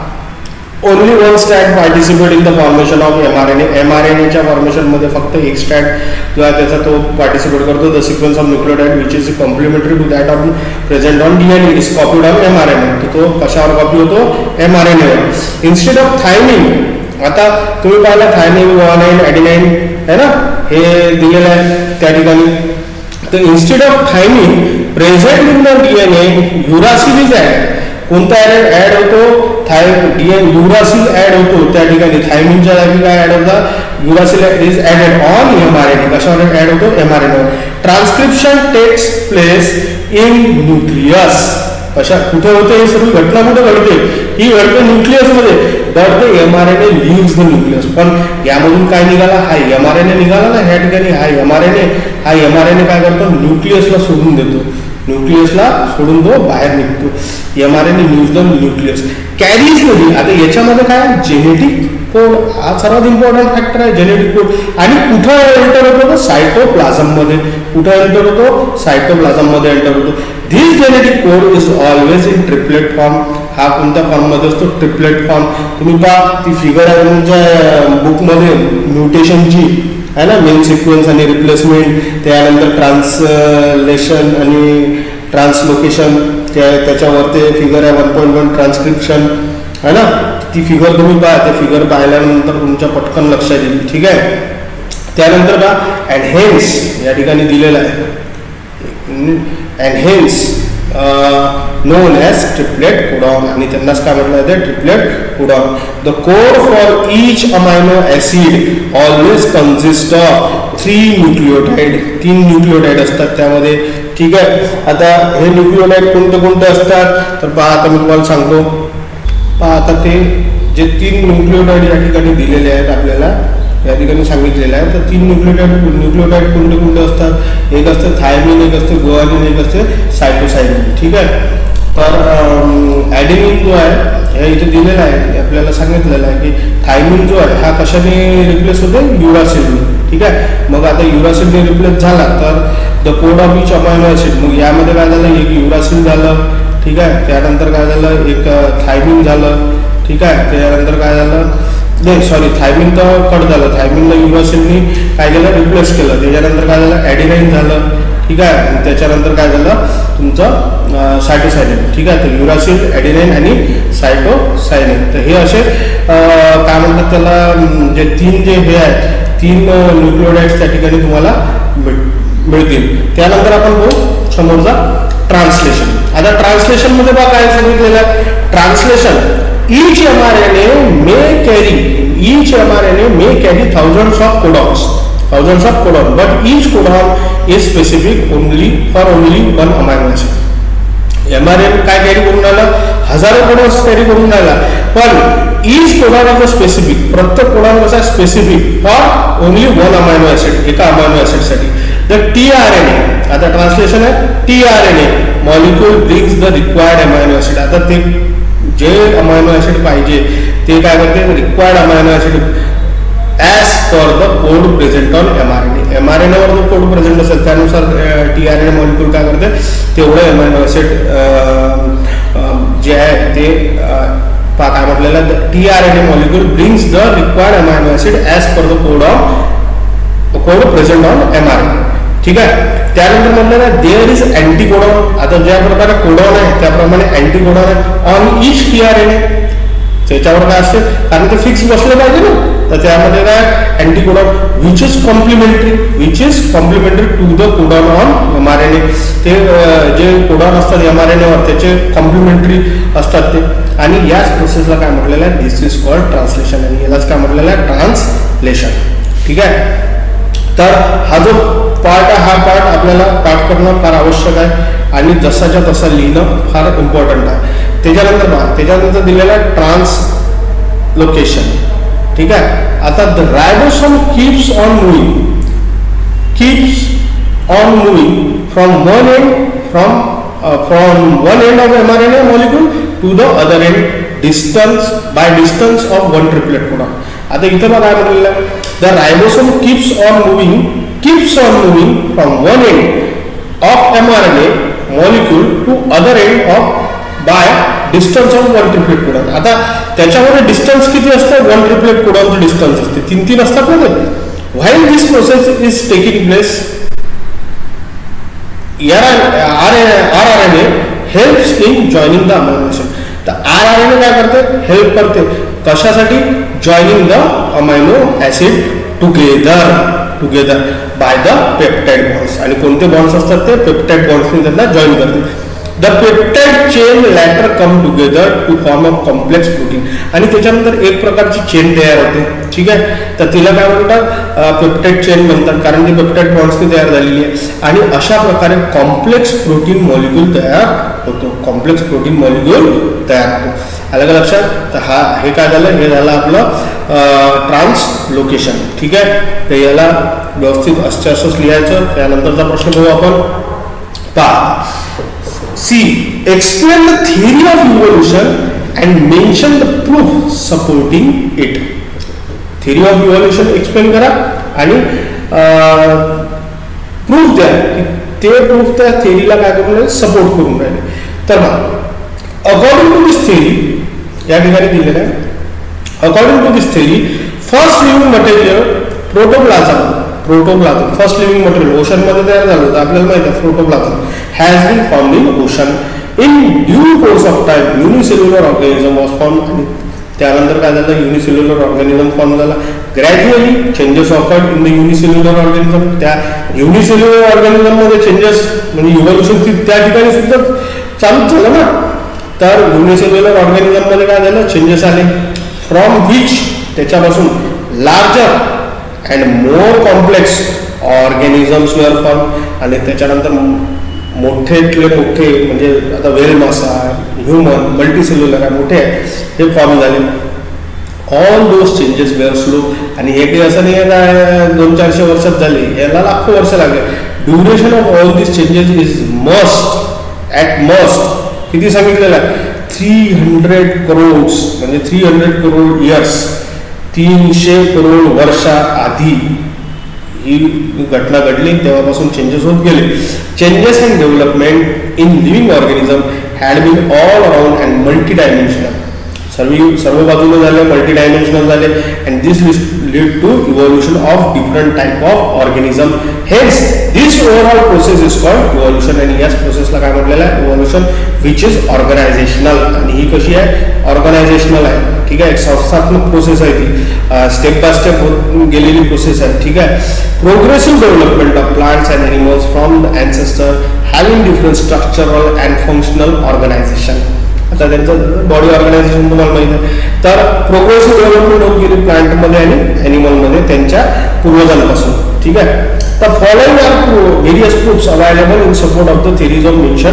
Only one strand participate in the formation of M R N A. M R N एच्या फॉर्मेशनमध्ये फक्त एक स्ट्रॅड जो आहे त्याचा तो पार्टिसिपेट करतो. The sequence of nucleotide which is complementary to that of present on D N A is copied on M R N A. तर तो कशावर कॉपी होतो, एम आर एन एवर. इन्स्टेड ऑफ थायमिन, आता तुम्ही पाहिला थायमिन गुआनाइन ॲडेनाइन आहे ना, हे दिलेलं आहे त्या ठिकाणी. तर instead of thymine present in the D N A uracil is add. कोणता ॲड होतो, थाय डी एन युरासिल ॲड होतो त्या ठिकाणी. थायमिनच्या जागी काय ॲड होता, uracil is added on M R N A. कशावर ॲड होतो, M R N A. Transcription takes place in nucleus. कशा कुठे होते, ही सर्व घटना कुठे घडते, ही घडते न्यूक्लियसमध्ये. But the M R N A leaves the nucleus. पण यामधून काय निघाला, हा एम आर एन ए निघाला ना ह्या ठिकाणी. हा एम आर एन ए हा एम आर एन ए काय करतो, न्यूक्लियसला सोडून देतो, न्यूक्लियसला सोडून तो बाहेर निघतो. M R N A news the nucleus carries कधी. आता याच्यामध्ये काय जेनेटिक कोड हा सर्वात इम्पॉर्टंट फॅक्टर आहे, जेनेटिक कोड. आणि कुठं एंटर होतो, तर सायटोप्लाझममध्ये. कुठं एंटर होतो, सायटोप्लाझममध्ये एंटर होतो. This genetic code is always in triplet form. हा कोणत्या फॉर्ममध्ये असतो, ट्रिपलेट फॉर्म. तुम्ही पहा ती फिगर आहे तुमच्या बुकमध्ये म्युटेशनची आहे ना, मेन सिक्वेन्स आणि रिप्लेसमेंट, त्यानंतर ट्रान्सलेशन आणि ट्रान्सलोकेशन, त्या त्याच्यावर ते फिगर आहे वन पॉईंट वन ट्रान्सक्रिप्शन आहे ना. ती फिगर तुम्ही पहा, ते फिगर पाहिल्यानंतर तुमच्या पटकन लक्षात येईल. ठीक आहे. त्यानंतर का एनहेन्स या ठिकाणी दिलेलं आहे, and hence known as triplet codon. आणि त्यांनाच काय म्हटलं जाते, triplet codon. The code for each amino acid always consist of three nucleotide. तीन न्यूक्लियोटाइड असतात त्यामध्ये. ठीक आहे. आता हे न्यूक्लियोटाइड कोणते कोणते असतात, तर पहा आता मी तुम्हाला सांगतो. पहा आता ते जे तीन न्यूक्लियोटाइड या ठिकाणी दिलेले आहेत आपल्याला या ठिकाणी सांगितलेलं आहे. तर तीन न्यूक्लियोटाइड न्यूक्लियोटाइड कोणते कोणते असतात, एक असते थायमिन, एक असते गुआनिन, एक असते सायटोसायनिन. ठीक आहे. तर ॲडेनिन जो आहे हे इथे दिलेला आहे, आपल्याला सांगितलेलं आहे की थायमिन जो आहे हा कशाने रिप्लेस होते, युरासिलने. ठीक आहे. मग आता युरासिलने रिप्लेस झाला तर the code of each amino acid. मग यामध्ये काय झालं, एक युरासिल झालं. ठीक आहे. त्यानंतर काय झालं, एक थायमिन झालं. ठीक आहे. त्यानंतर काय झालं, नाही सॉरी थायमिन तर कट झालं, थायमिनला युरासिलनी काय केलं, रिप्लेस केलं. त्याच्यानंतर काय झालं, ॲडेनाइन झालं. ठीक आहे. आणि त्याच्यानंतर काय झालं तुमचं सायटोसायनिन. ठीक आहे. तर युरासिल, ॲडेनाइन आणि सायटोसायनिन. तर हे असे काय म्हणतात त्याला, जे तीन जे हे आहेत, तीन न्यूक्लियोटाइड्स त्या ठिकाणी तुम्हाला मिळतील. त्यानंतर आपण बघू समोरचा ट्रान्सलेशन. आता ट्रान्सलेशनमध्ये बघा काय सांगितलेलं आहे, translation each M R N A may carry each M R N A may carry thousands of codons thousands of codon but each codon is specific only for only one amino acid. M R N A काय carry करून राहिला, हजारो codons carry करून राहिला, पण each codon is a specific. प्रत्येक codon कसा specific for only one amino acid, एका अमायनो ऍसिड साठी. The T R N A, आता ट्रान्सलेशन आहे, T R N A molecule brings the required amino acid. आता ते जे अमायनो ऍसिड पाहिजे ते काय करते, required amino acid as per the code present on M R N A. M R N एवर जो कोड प्रेझेंट असेल त्यानुसार T R N A molecule काय करते, तेवढे अमायनो ऍसिड जे आहे ते काय म्हटलेलं, T R N A molecule brings the required amino acid as per the code on code present on M R N A. ठीक आहे. त्यानंतर म्हटलं ना देअर इज अँटीकोडॉन. आता ज्या प्रकारे कोडॉन आहे त्याप्रमाणे अँटीकोडॉन आहे on each T R N A. त्याच्यावर काय असते, कारण ते फिक्स बसलं पाहिजे ना, तर त्यामध्ये काय anticodon which is complementary which is complementary to the codon on M R N A. ते जे कोडॉन असतात एम आर एन एवर त्याचे कॉम्प्लिमेंटरी असतात ते. आणि याच प्रोसेसला काय म्हटलेलं आहे, दिस इज कॉल्ड ट्रान्सलेशन. आणि यालाच काय म्हटलेलं आहे, ट्रान्सलेशन. ठीक आहे. तर हा जो पार्ट आहे हा पार्ट आपल्याला पाठ करणं फार आवश्यक आहे आणि जसाच्या तसा लिहिणं फार इम्पॉर्टंट आहे. त्याच्यानंतर पहा, त्याच्यानंतर दिलेला ट्रान्स लोकेशन. ठीक आहे. आता the ribosome keeps on moving keeps on moving from one end from from one end of mRNA molecule to the other end distance by distance of one triplet codon. आता इथे बघा काय म्हटलेलं आहे, the ribosome keeps on moving keeps on moving from one end of mRNA molecule to other end of by distance of one triplet codon. आता त्याच्यामध्ये distance किती असतं, वन ट्रिपलेट कोडॉनचं डिस्टन्स असते, तीन तीन असतात ना ते. While this process is taking place R R N A helps in joining the amino acid. तर आर आर एन ए काय करते, हेल्प करते कशासाठी, joining the amino acid together together by the peptide bonds. आणि कोणते bonds असतात ते peptide बॉन्ड्सनी त्यांना जॉईन करते. The peptide chain later come together to form a complex protein. आणि त्याच्यानंतर एक प्रकारची चेन तयार होते. ठीक आहे. तर तिला काय म्हणतात, पेप्टाइड चेन म्हणतात, कारण ती पेप्टाइड बॉन्ड्सनी तयार झालेली आहे. आणि अशा प्रकारे कॉम्प्लेक्स प्रोटीन मॉलिक्यूल तयार होतो कॉम्प्लेक्स प्रोटीन मॉलिक्यूल तयार होतो. अलग लक्षात. तर हा हे काय झालं, हे झालं आपलं ट्रान्सलोकेशन. ठीक आहे. तर याला व्यवस्थित असं असंच लिहायचं. त्यानंतरचा प्रश्न बघू आपण. पहा, C explain the theory of evolution and mention the proof supporting it. Theory of evolution explain करा आणि प्रूफ द्या की ते प्रूफ त्या थिअरीला काय करून सपोर्ट करून राहिले. तर अकॉर्डिंग टू दिस थिअरी या ठिकाणी दिलेलं आहे, according to this theory first living material protoplasm protoplasm first living material ocean मध्ये तयार झालं होतं, आपल्याला माहिती आहे. Protoplasm has been found in ocean. In due course of time unicellular organism was found. आणि त्यानंतर काय झालं, युनिसेल्युलर ऑर्गॅनिझम फॉर्म झाला. Gradually changes occurred in the unicellular organism. त्या युनिसेल्युलर ऑर्गॅनिझम मध्ये चेंजेस म्हणजे इव्होल्युशन त्या ठिकाणी सुद्धा चालूच झालं ना. तर युनिसेल्युलर ऑर्गॅनिझम मध्ये काय झालं, चेंजेस आले. फ्रॉम विच त्याच्यापासून larger and more complex organisms were form. आणि त्याच्यानंतर मोठेतले मोठे म्हणजे आता व्हेल मासा, ह्युमन, मल्टीसेल्युलर आहे, मोठे आहे, हे फॉर्म झाले. All those changes were slow. आणि हे काही असं नाही आहे दोन चारशे वर्षात झाले, याला लाखो वर्ष लागले. Duration of all this changes is must at must किती सांगितलेलं आहे, थ्री हंड्रेड करोड्स म्हणजे थ्री हंड्रेड करोड इयर्स, तीनशे करोड वर्षा आधी ही घटना घडली. तेव्हापासून चेंजेस होत गेले. Changes and development in living organism had been all around and multi dimensional. सर्व सर्व बाजूने झाले, मल्टी डायमेन्शनल झाले. And this lead to evolution of different type of organism. Hence this overall process is called evolution. आणि याच प्रोसेसला काय म्हटलेलं आहे, इव्होल्युशन विच इज ऑर्गनायझेशनल. आणि ही कशी आहे, ऑर्गनायझेशनल आहे. ठीक आहे. एक संस्थात्मक प्रोसेस आहे ती, स्टेप बाय स्टेप होत गेलेली प्रोसेस आहे. ठीक आहे. Progressive development of plants and animals from the ancestor having different structural and functional organisation. आता त्यांचं बॉडी ऑर्गनायझेशन तुम्हाला माहिती आहे. तर प्रोग्रेसिव्ह डेव्हलपमेंट होत गेली प्लांटमध्ये आणि ॲनिमलमध्ये त्यांच्या पूर्वजांपासून. ठीक आहे. तर following are various proofs available in support of the theories of mention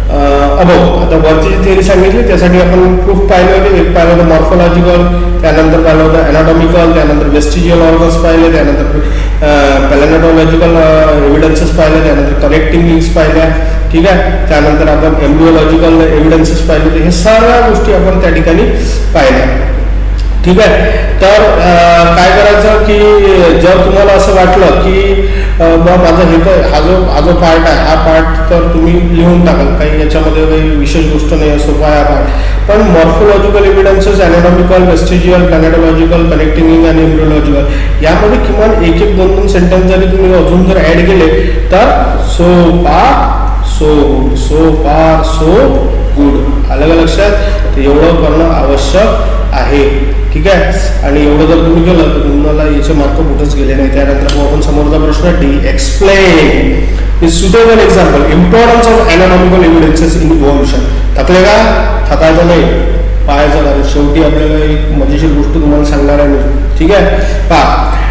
above. आता वरची जी थिअरी सांगितली त्यासाठी आपण प्रूफ पाहिले होते. एक पाहिलं होतं मॉर्फोलॉजिकल, त्यानंतर पाहिलं होतं ॲनाटॉमिकल, त्यानंतर वेस्टिजियल ऑर्गन्स पाहिले, त्यानंतर पॅलेनटॉलॉजिकल एव्हिडन्सेस पाहिले, त्यानंतर कनेक्टिंग लिंक्स पाहिल्या. ठीक आहे. त्यानंतर आपण एम्ब्रिओलॉजिकल एव्हिडन्सेस पाहिले. हे सगळ्या गोष्टी आपण त्या ठिकाणी पाहिल्या. ठीक आहे. तर काय करायचं की जर तुम्हाला असं वाटलं की बा माझं हे तर हा जो हा जो पार्ट आहे हा पार्ट तर तुम्ही लिहून टाकाल, काही याच्यामध्ये काही विशेष गोष्ट नाही, सोपा आहे हा पार्ट. पण morphological evidences, anatomical, vestigial, palaeontological, connecting आणि एम्ब्रिओलॉजिकल यामध्ये किमान एक एक दोन दोन सेंटेन्स जरी तुम्ही अजून जर ॲड केले तर so far so good so far so good. आलं का लक्षात. तर एवढं करणं आवश्यक आहे. ठीक आहे. आणि एवढं जर तुम्ही केलं तर तुम्हाला याचे मार्क कुठंच गेले नाही. त्यानंतर मग आपण समोरचा प्रश्न D explain is suitable example importance of anatomical evidences in evolution. थकले का, थकायचं नाही, पाहायचं नाही. शेवटी आपल्याला एक मजेशीर गोष्ट तुम्हाला सांगणार आहे मी. ठीक आहे. पहा,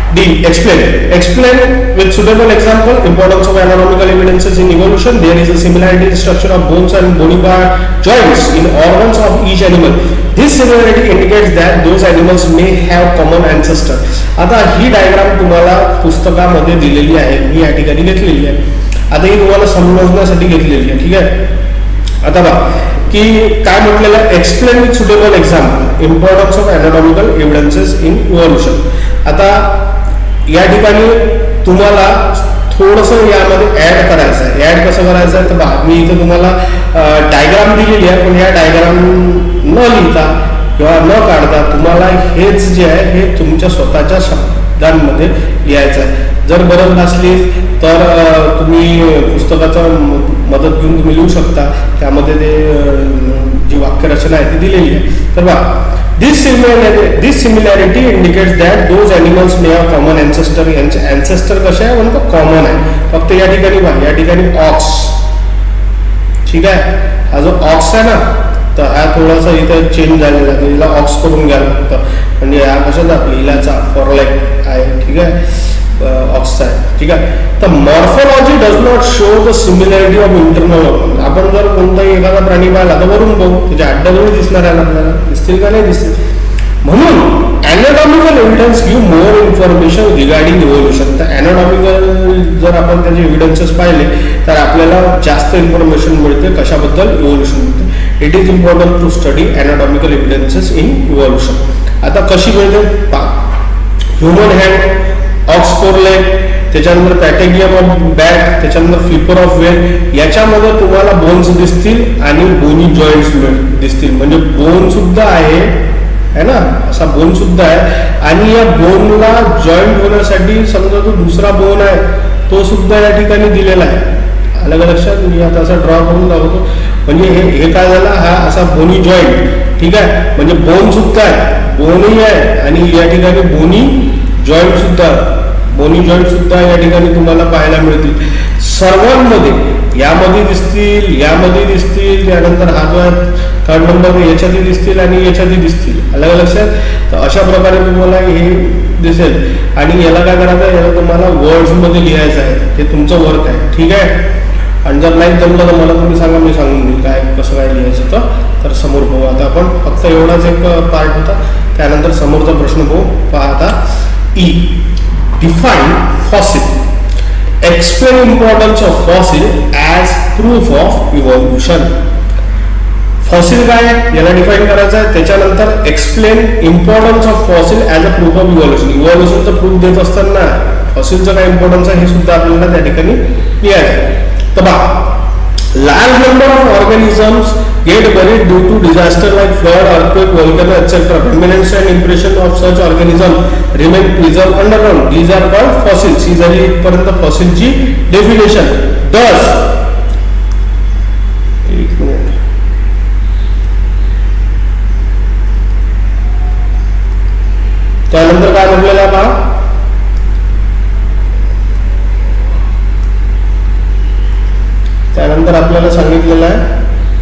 D. Explain. Explain with suitable example importance of anatomical evidences in evolution. There is a similarity in structure of bones and bony part joints in organs of each animal. This similarity indicates that those animals may have common ancestor. आता ही diagram तुम्हाला पुस्तकामध्ये दिलेली आहे, मी या ठिकाणी घेतलेली आहे. आता ही तुम्हाला समजण्यासाठी घेतलेली आहे. ठीक आहे. आता बघा की काय म्हटलेलं आहे, explain with suitable example importance of anatomical evidences in evolution. आता या ठिकाणी तुम्हाला थोडंसं यामध्ये ऍड करायचं आहे. ऍड कसं करायचं आहे तर बघा, मी इथं तुम्हाला डायग्राम दिलेली आहे, पण या डायग्राम न लिहिता किंवा न काढता तुम्हाला हेच जे आहे हे तुमच्या स्वतःच्या शब्दांमध्ये लिहायचं आहे. जर गरज नसली तर तुम्ही पुस्तकाचा मदत घेऊन तुम्ही लिहू शकता, त्यामध्ये ते जी वाक्यरचना आहे ती दिलेली आहे. तर बघा, This similarity, this similarity indicates that those animals may have common ancestor. यांचे ancestor कसे आहे म्हणतो कॉमन आहे. फक्त या ठिकाणी बघा, या ठिकाणी ऑक्स, ठीक आहे, हा जो ऑक्स आहे ना, तर हा थोडासा इथं चेंज झालेला आहे, हिला ऑक्स करून घ्या फक्त, म्हणजे हा कशाचा हिलाचा फॉरलाईक आहे. ठीक आहे, ऑक्स आहे. ठीक आहे. तर morphology does not show the similarity of internal organ. आपण जर कोणताही एखादा प्राणी पाहिला तर वरून बघू त्याच्या अड्ड्याजवळ दिसणार आहे, आपल्याला दिसतील का नाही दिसतील. म्हणून anatomical evidence give more information regarding evolution. तर ॲनाटॉमिकल जर आपण त्याचे एव्हिडन्सेस पाहिले तर आपल्याला जास्त इन्फॉर्मेशन मिळते कशाबद्दल, इव्होल्युशन मिळते. It is important to study anatomical evidences in evolution. आता कशी मिळते पहा, ह्युमन हँड, ऑक्सफोर लेग, त्याच्यानंतर पॅटेगियम ऑफ बॅक, त्याच्यानंतर फ्लिपर ऑफ वेल, याच्यामध्ये तुम्हाला बोन्स दिसतील आणि बोनी जॉईंट्स दिसतील. म्हणजे बोन सुद्धा आहे है ना, असा बोन सुद्धा आहे. आणि या बोनला जॉईंट होण्यासाठी समजा जो दुसरा बोन आहे तो सुद्धा या ठिकाणी दिलेला आहे. अलग लक्षात, मी आता असा ड्रॉ करून दाखवतो. म्हणजे हे हे काय झाला, हा असा बोनी जॉईंट. ठीक आहे, म्हणजे बोन सुद्धा आहे, बोनही आहे आणि या ठिकाणी बोनी जॉईंट सुद्धा, बोनी जॉईंट सुद्धा या ठिकाणी तुम्हाला पाहायला मिळतील. सर्वांमध्ये यामध्ये दिसतील, यामध्ये दिसतील, त्यानंतर हा जो थर्ड नंबर याच्यातही दिसतील आणि याच्यातही दिसतील. अलग लक्षात. तर अशा प्रकारे तुम्हाला हे दिसेल. आणि याला काय करायचं आहे, याला तुम्हाला वर्ड्समध्ये लिहायचं आहे, हे तुमचं वर्क आहे. ठीक आहे. आणि जर नाही जमलं तर मला तुम्ही सांगा, मी सांगून देईल काय कसं काय लिहायचं. तर तर समोर पाहू. आता आपण फक्त एवढाच एक पार्ट होता, त्यानंतर समोरचा प्रश्न पाहू. पाहता E. Define fossil. Explain importance of fossil as proof of evolution. Fossil काय आहे याला डिफाईन करायचं आहे. त्याच्यानंतर explain importance of fossil as a proof of evolution. इव्हॉल्युशनचं प्रूफ देत असताना फॉसिलचं काय इम्पॉर्टन्स आहे हे सुद्धा आपल्याला त्या ठिकाणी लिहायचं आहे. तर बघा, large number of organisms get buried due to disaster like flood, earthquake, volcano, et cetera. Remnants and impression of such organisms remain preserved underground. These are called fossils. ही झाली इथपर्यंत फॉसिलची डेफिनेशन. Does एक मिनिट, त्यानंतर काय म्हटलेलं आहे पहा, त्यानंतर आपल्याला सांगितलेलं आहे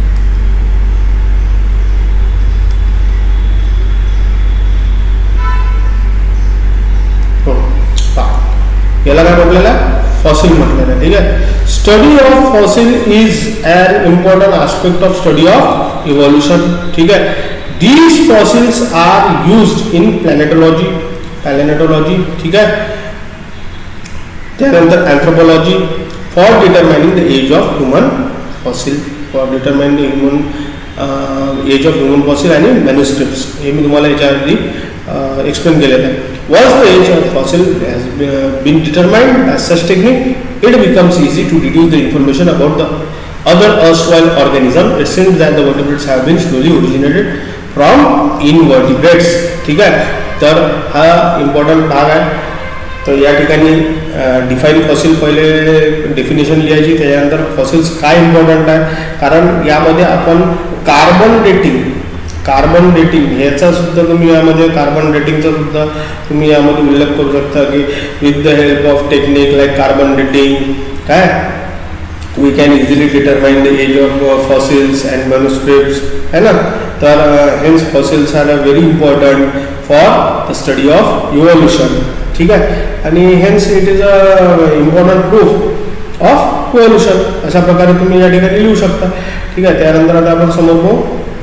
याला काय म्हटलेलं आहे, फॉसिल म्हटलेलं आहे. ठीक आहे. Study of fossil is an important aspect of study of evolution. ठीक आहे. These fossils are used in palaeontology, palaeontology. ठीक आहे. त्यानंतर अँथ्रोपोलॉजी for determining the age of human fossil, for determining the human uh, age of human fossil आणि manuscripts. हे मी तुम्हाला याच्याआधी explain केलेलं आहे. Once the age of fossil has been determined by such technique, it becomes easy to deduce the information about the other erstwhile organism. It seems that the vertebrates have been slowly originated from invertebrates. ठीक आहे. तर हा important भाग आहे. तर या ठिकाणी define fossil पहिले डेफिनेशन लिहायची, त्याच्यानंतर फॉसिल्स काय इम्पॉर्टंट आहे, कारण यामध्ये आपण कार्बन डेटिंग, कार्बन डेटिंग ह्याचा सुद्धा तुम्ही यामध्ये कार्बन डेटिंगचा सुद्धा तुम्ही यामध्ये उल्लेख करू शकता की with the help of technique like carbon dating काय we can easily determine the age of fossils and manuscripts है ना. तर hence fossils are a very important for the study of evolution. ठीक आहे. आणि hence it is a important proof of evolution. अशा प्रकारे तुम्ही या ठिकाणी लिहू शकता. ठीक आहे. त्यानंतर आता आपण समोर पाहू.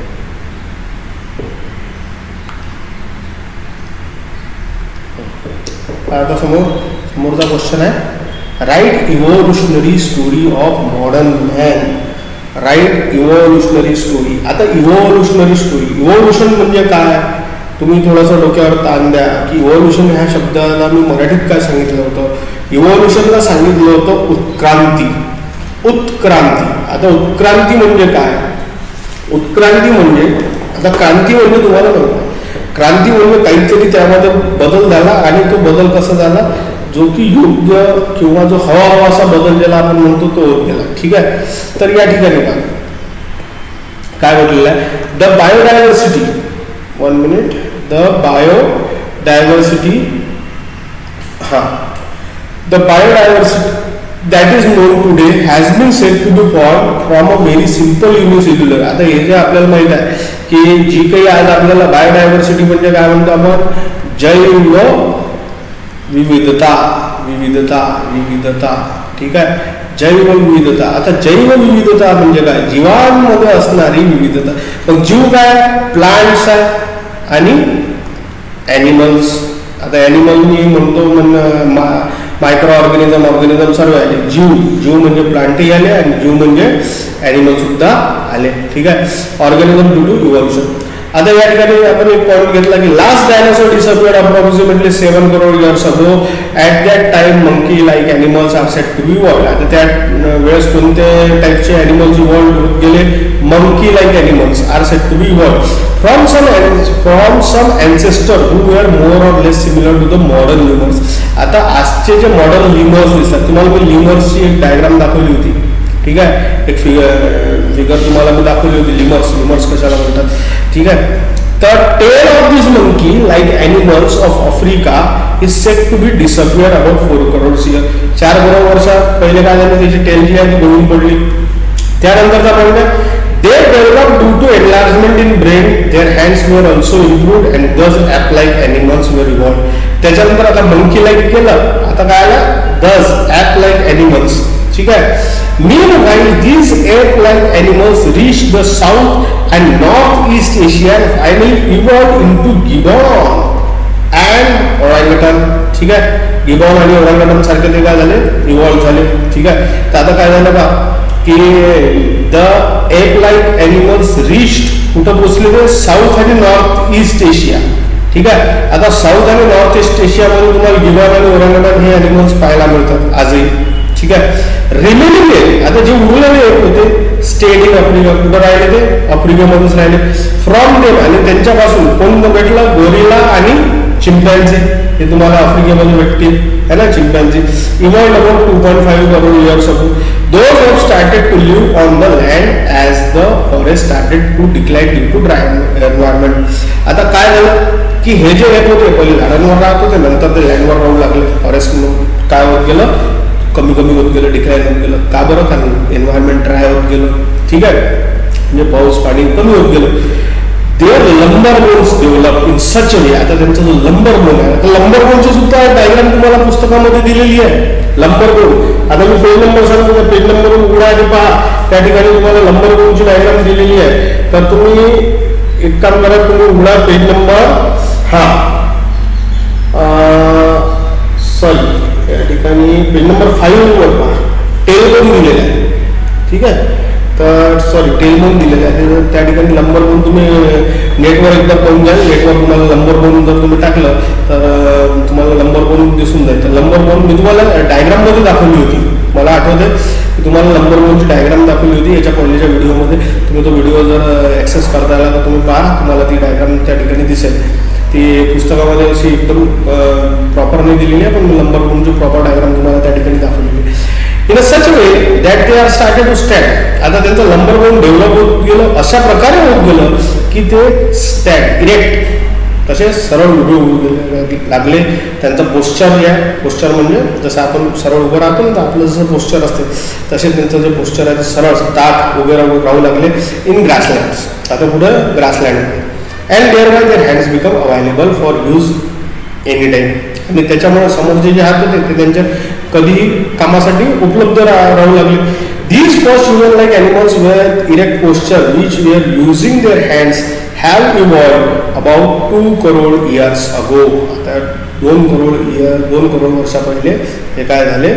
आता समोर समोरचा क्वेश्चन आहे, write evolutionary story of modern man. Write evolutionary story. आता इव्होल्युशनरी स्टोरी, इव्होल्युशन म्हणजे काय, तुम्ही थोडंसं डोक्यावर ताण द्या की इव्होल्युशन ह्या शब्दाला मी मराठीत काय सांगितलं होतं. इव्होल्युशनला सांगितलं होतं उत्क्रांती. उत्क्रांती. आता उत्क्रांती म्हणजे काय, उत्क्रांती म्हणजे, आता क्रांती म्हणजे तुम्हाला नव्हतं, क्रांती म्हणजे काहीतरी त्यामध्ये बदल झाला आणि तो बदल कसा झाला, जो की योग्य किंवा जो हवा हवा असा बदल ज्याला आपण म्हणतो तो होत गेला. ठीक आहे. तर या ठिकाणी का काय म्हटलेलं आहे, the biodiversity, one minute, the biodiversity, हा the biodiversity that is known today has been said to be formed from a very simple unicellular. आता हे जे आपल्याला माहित आहे की जी काही आज आपल्याला बायोडायव्हर्सिटी म्हणजे काय म्हणतो आपण, जैव विविधता, विविधता, विविधता. ठीक आहे. जैव विविधता. आता जैव विविधता म्हणजे काय, जीवांमध्ये असणारी विविधता. मग जीव काय, प्लांट्स आहे आणि ॲनिमल्स. आता ॲनिमल मी म्हणतो म्हण मायक्रो ऑर्गॅनिझम, ऑर्गॅनिझम सर्व आले. जीव, जीव म्हणजे प्लांटही आले आणि जीव म्हणजे ॲनिमल सुद्धा आले. ठीक आहे. Organism due to evolution. आता या ठिकाणी आपण एक पॉईंट घेतला की last dinosaur disappeared approximately seven crore years ago. At that time monkey like animals are set to be evolved. आता त्या वेळेस कोणत्या टाईपचे ॲनिमल्स इव्हॉल्व्ड होत गेले, monkey like animals are set to be evolved from some from some ancestor who were more or less similar to the modern lemurs. आता आजचे जे मॉडर्न लिमर्स दिसतात, तुम्हाला मी लिमर्सची एक डायग्राम दाखवली होती. ठीक आहे. एक फिगर फिगर तुम्हाला मी दाखवली होती, लिमर्स. लिमर्स कशाला म्हणतात. ठीक आहे. तर tail of this monkey like animals of Africa is set to be disappear about four crore year. चार करोड वर्षात पहिले काय झालं, त्याची टेल जी आहे ती गळून पडली. त्यानंतरचा point, they developed due to enlargement in brain, their hands were also improved and thus ape like animals were evolved. त्याच्यानंतर आता मंकी लाईक केलं, आता काय आलं, thus ape like animals. ठीक आहे. Meanwhile, these ape-like animals reached the South and Northeast Asia and finally evolved into gibbon and orangutan. ठीक आहे. गिबॉन आणि ओरांगुटान सारखे ते काय झाले, इव्हॉल्व झाले. ठीक आहे. तर आता काय झालं का की the ape like animals reached कुठं पोचले ते, साऊथ आणि नॉर्थ ईस्ट एशिया. ठीक आहे. आता साऊथ आणि नॉर्थ ईस्ट एशियामध्ये तुम्हाला गिबॉन आणि ओरांगुटान हे ॲनिमल्स पाहायला मिळतात आजही. ठीक आहे. रिमेनिंग, आता जे उरलेले होते स्टेट इन आफ्रिका, कुठं राहिले ते आफ्रिकेमध्येच राहिले. फ्रॉम देम, आणि त्यांच्यापासून कोण भेटलं, गोरिला आणि चिंपॅन्झी. हे तुम्हाला आफ्रिकेमध्ये भेटतील है ना, chimpanzee. Evolved about two point five crore years ago. Those have started to live on the land as the forest started to decline due to dry environment. आता काय झालं की हे जे येत होते पहिले झाडांवर राहत होते, नंतर ते लँडवर राहू लागले. फॉरेस्ट काय होत गेलं, कमी कमी होत गेलं, डिक्लाइन होत गेलं. का बरं, कारण एन्व्हायरमेंट ड्राय होत गेलं. ठीक आहे. म्हणजे पाऊस पाणी कमी होत गेलं. Their lumbar bones develop in such way. आता त्यांचा जो लंबर बोन आहे, आता लंबर बोनची सुद्धा डायग्राम तुम्हाला पुस्तकामध्ये दिलेली आहे. लंबर बोन, आता मी पेज नंबर सांगतो, पेज नंबर उघडा आणि पहा, त्या ठिकाणी तुम्हाला लंबर बोनची डायग्राम दिलेली आहे. तर तुम्ही एक काम करा, तुम्ही उघडा पेज नंबर, हा सॉरी या ठिकाणी पेज नंबर फाईव्ह वर पहा, टेल बोन दिलेला आहे. ठीक आहे. तर सॉरी टेल बोन दिलेलं आहे, त्या ठिकाणी लंबर बोन तुम्ही नेटवर एकदा पाहून घ्या. नेटवर तुम्हाला लंबर बोन जर तुम्ही टाकलं तर तुम्हाला लंबर बोन दिसून जाईल. तर लंबर बोन मी तुम्हाला डायग्राममध्ये दाखवली होती, मला आठवते की तुम्हाला लंबर बोनची डायग्राम दाखवली होती याच्या पहिल्याच्या व्हिडिओमध्ये. तुम्ही तो व्हिडिओ जर ॲक्सेस करता आला तर तुम्ही पहा, तुम्हाला ती डायग्राम त्या ठिकाणी दिसेल. ती पुस्तकामध्ये अशी एकदम प्रॉपर नाही दिलेली आहे, पण लंबर बोनची प्रॉपर डायग्राम तुम्हाला त्या ठिकाणी दाखवलेली आहे. In a such way that they are started to stand. आता त्यांचं लंबर बोन डेव्हलप होत गेलं, अशा प्रकारे होत गेलं की ते स्टॅट इरेक्ट तसे सरळ उभे होऊ गेले लागले. त्यांचं पोस्चर जे आहे, पोस्चर म्हणजे जसं आपण सरळ उभं राहतो तर आपलं जसं पोस्चर असते तसे त्यांचं जे पोस्चर आहे ते सरळ ताट उभे राहू राहू लागले इन ग्रासलँड्स. आता पुढं grassland, and there bye their hands become available for use any time. आणि त्याच्यामुळे समोरचे जे हात होते ते त्यांच्या कधीही कामासाठी उपलब्ध राहू लागले. These first human-like animals with erect posture, which were using their hands, have evolved about two crore years ago. आता दोन करोड इयर दोन करोड वर्षा पहिले हे काय झाले,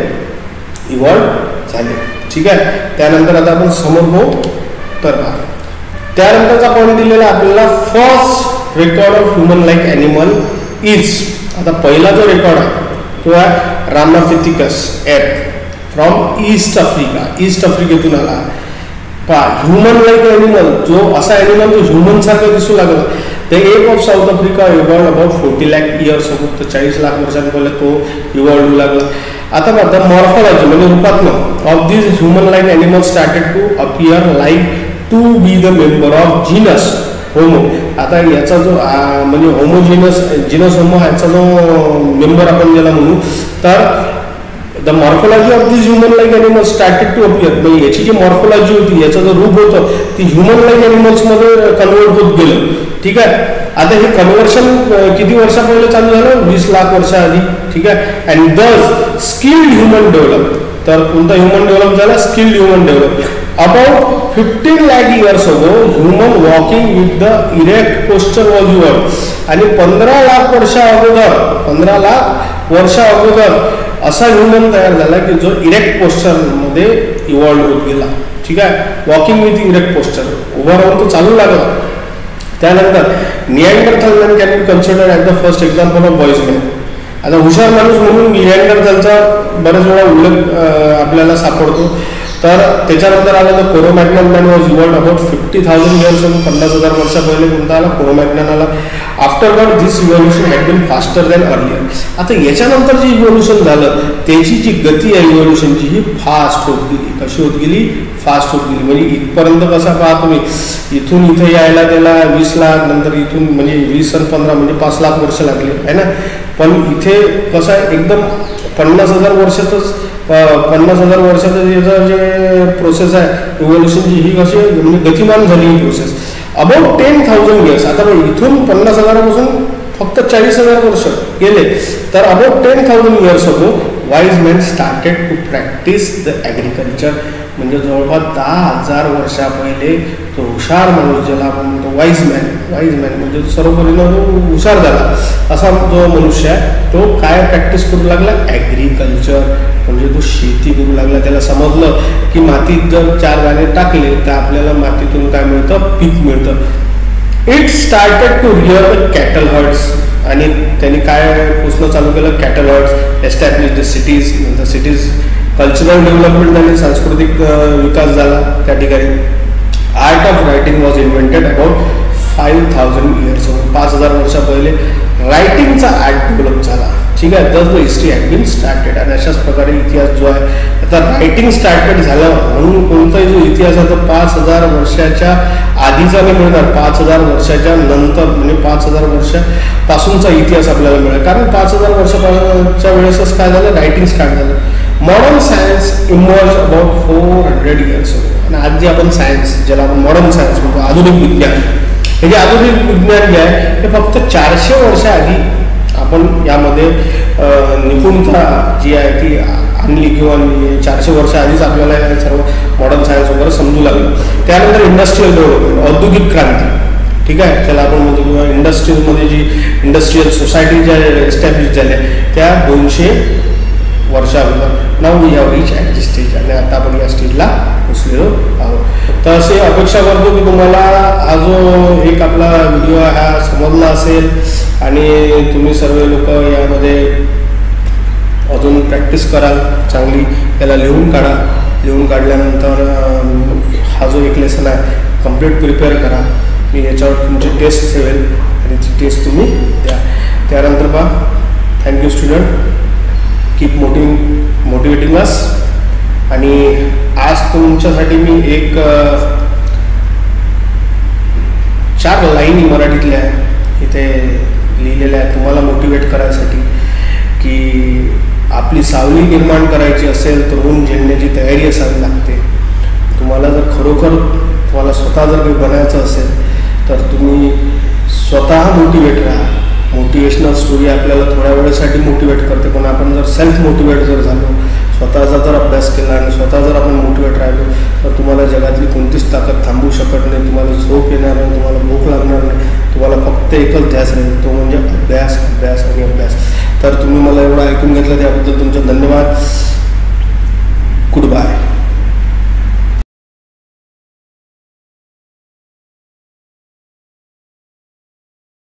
इव्हॉल्व झाले. ठीक आहे. त्यानंतर आता आपण समोर पाहू. तर त्यानंतरचा पॉईंट दिलेला आपल्याला, first record of human like animal is. आता पहिला जो रेकॉर्ड आहे तो आहे Ramapithecus ape from east Africa. East आफ्रिकेतून आला. पहा, ह्युमन लाईक ॲनिमल, जो असा ॲनिमल जो ह्युमन सारखं दिसू लागला. The ape of south Africa evolve about forty lakh years ago. तर चाळीस लाख वर्षांपहिले तो इव्हॉल्व होऊ लागला. आता बघा मॉर्फॉलॉजी म्हणजे रूपात्मक of this human like animal started to appear like to be the member of genus Homo. आता याचा जो म्हणजे होमोजिनस जीनस होमो ह्याचा जो मेंबर आपण ज्याला म्हणू, तर the morphology of this human like animal started to appear. म्हणजे याची जी मॉर्फॉलॉजी होती, याचं जो रूप होतं, ती ह्युमन लाईक ॲनिमल्समध्ये कन्वर्ट होत गेलं. ठीक आहे. आता हे कन्व्हर्शन किती वर्षा पहिले चालू झालं, वीस लाख वर्षा आधी. ठीक आहे. अँड दस स्किल्ड ह्युमन डेव्हलप. तर कोणता ह्युमन डेव्हलप झाला, skilled human develop. About fifteen lakh years ago human walking with the erect posture was evolve. आणि पंधरा लाख वर्षा अगोदर पंधरा लाख वर्षा अगोदर असा ह्युमन तयार झाला की जो इरेक्ट पोस्चरमध्ये इव्हॉल्व होत गेला. ठीक आहे. वॉकिंग विथ इरेक्ट पोस्चर, उभा राहून तो चालू लागला. त्यानंतर Neanderthal man can be considered as the first example of wise man. आता हुशार माणूस म्हणून निअँडरथलचा बरेच वेळा उल्लेख आपल्याला सापडतो. तर त्याच्यानंतर आलं तर Cro Magnon man was evolve about fifty thousand years ago. पन्नास हजार वर्षा पहिले कोणता आला, क्रो-मॅग्नन आला. Afterward this evolution had been faster than earlier. आता याच्यानंतर जे इव्हॉल्युशन झालं त्याची जी गती आहे इव्हॉल्युशनची ही फास्ट होत गेली. कशी होत गेली, फास्ट होत गेली. म्हणजे इथपर्यंत कसा पहा तुम्ही, इथून इथे यायला त्याला वीस लाख, नंतर इथून म्हणजे वीस आणि पंधरा म्हणजे पाच लाख वर्ष लागले आहे ना. पण इथे कसं आहे, एकदम पन्नास हजार वर्षातच पन्नास हजार वर्षाचं याचं जे प्रोसेस आहे इव्हॉल्युशनची ही कशी म्हणजे गतिमान झाली ही process. About ten thousand years. आता पण इथून पन्नास हजारापासून फक्त चाळीस हजार वर्ष गेले. तर about ten thousand years ago wise man started to practice the agriculture. म्हणजे जवळपास दहा हजार वर्षा पहिले तो हुशार माणूस ज्याला आपण म्हणतो वाईज मॅन, वाईज मॅन म्हणजे सर्वपरीनं तो हुशार झाला असा जो मनुष्य आहे तो काय प्रॅक्टिस करू लागला, ॲग्रिकल्चर. म्हणजे तो शेती करू लागला. त्याला समजलं की मातीत जर चार दाणे टाकले तर आपल्याला मातीतून काय मिळतं, पीक मिळतं. It started to rear the cattle herds. आणि त्यांनी काय पुसणं चालू केलं, cattle herds. Establish the cities. नंतर सिटीज कल्चरल डेव्हलपमेंट झाली, सांस्कृतिक विकास झाला त्या ठिकाणी. Art of writing was invented about five thousand years. पाच हजार वर्षा पहिले रायटिंगचा आर्ट डेव्हलप झाला. ठीक आहे. Thus the history had been started. आणि अशाच प्रकारे इतिहास जो आहे आता रायटिंग स्टार्टेड झालं म्हणून कोणताही जो इतिहास आहे तो पाच हजार वर्षाच्या आधीचा नाही मिळणार, पाच हजार वर्षाच्या नंतर म्हणजे पाच हजार वर्षापासूनचा इतिहास आपल्याला मिळेल. कारण पाच हजार वर्षाच्या वेळेसच काय झालं, रायटिंग स्टार्ट झालं. Modern science emerge about four hundred years ago. आणि आज जे आपण सायन्स ज्याला आपण मॉडर्न सायन्स म्हणतो, आधुनिक विज्ञान, हे जे आधुनिक विज्ञान जे आहे हे फक्त चारशे वर्षा आधी आपण यामध्ये निपुणता जी आहे ती आणली किंवा चारशे वर्षा आधीच आपल्याला हे सर्व मॉडर्न सायन्स वगैरे समजू लागलं. त्यानंतर इंडस्ट्रियल डेव्हलपमेंट, औद्योगिक क्रांती. ठीक आहे. त्याला आपण म्हणतो किंवा इंडस्ट्रीजमध्ये जी इंडस्ट्रियल सोसायटी ज्या एस्टॅब्लिश झाल्या त्या दोनशे वर्षा अगोदर. Now we have reach at this stage. आणि आता आपण या स्टेजला पोचलेलो आहोत. तर असे अपेक्षा करतो की तुम्हाला हा जो एक आपला व्हिडिओ हा समजला असेल आणि तुम्ही सर्व लोक यामध्ये अजून प्रॅक्टिस कराल चांगली. याला लिहून काढा. लिहून काढल्यानंतर हा जो एक लेसन आहे कम्प्लीट प्रिपेअर करा. मी याच्यावर तुमची टेस्ट ठेवेल आणि ती टेस्ट तुम्ही द्या. त्यानंतर पहा, thank you student. Keep motive motivating us. आणि आज तुमच्यासाठी मी एक चार लाईनी मराठीतल्या इथे लिहिलेल्या आहेत तुम्हाला मोटिवेट करायसाठी की आपली सावली निर्माण करायची असेल तर ऊन झेलण्याची तयारी असावी लागते. तुम्हाला जर खरोखर तुम्हाला स्वतः जर काही बनायचं असेल तर तुम्ही स्वतः मोटिवेट राहा. मोटिवेशनल स्टोरी आपल्याला थोड्या वेळेसाठी मोटिवेट करते, पण आपण जर सेल्फ मोटिवेट जर झालो, स्वतःचा जर अभ्यास केला आणि स्वतः जर आपण मोटिवेट राहिलो, तर तुम्हाला जगातली कोणतीच ताकद थांबवू शकत नाही. तुम्हाला झोप येणार नाही, तुम्हाला भूक लागणार नाही, तुम्हाला फक्त एकच ध्यास राहील, तो म्हणजे अभ्यास अभ्यास आणि अभ्यास. तर तुम्ही मला एवढं ऐकून घेतलं त्याबद्दल तुमचे धन्यवाद. Good bye.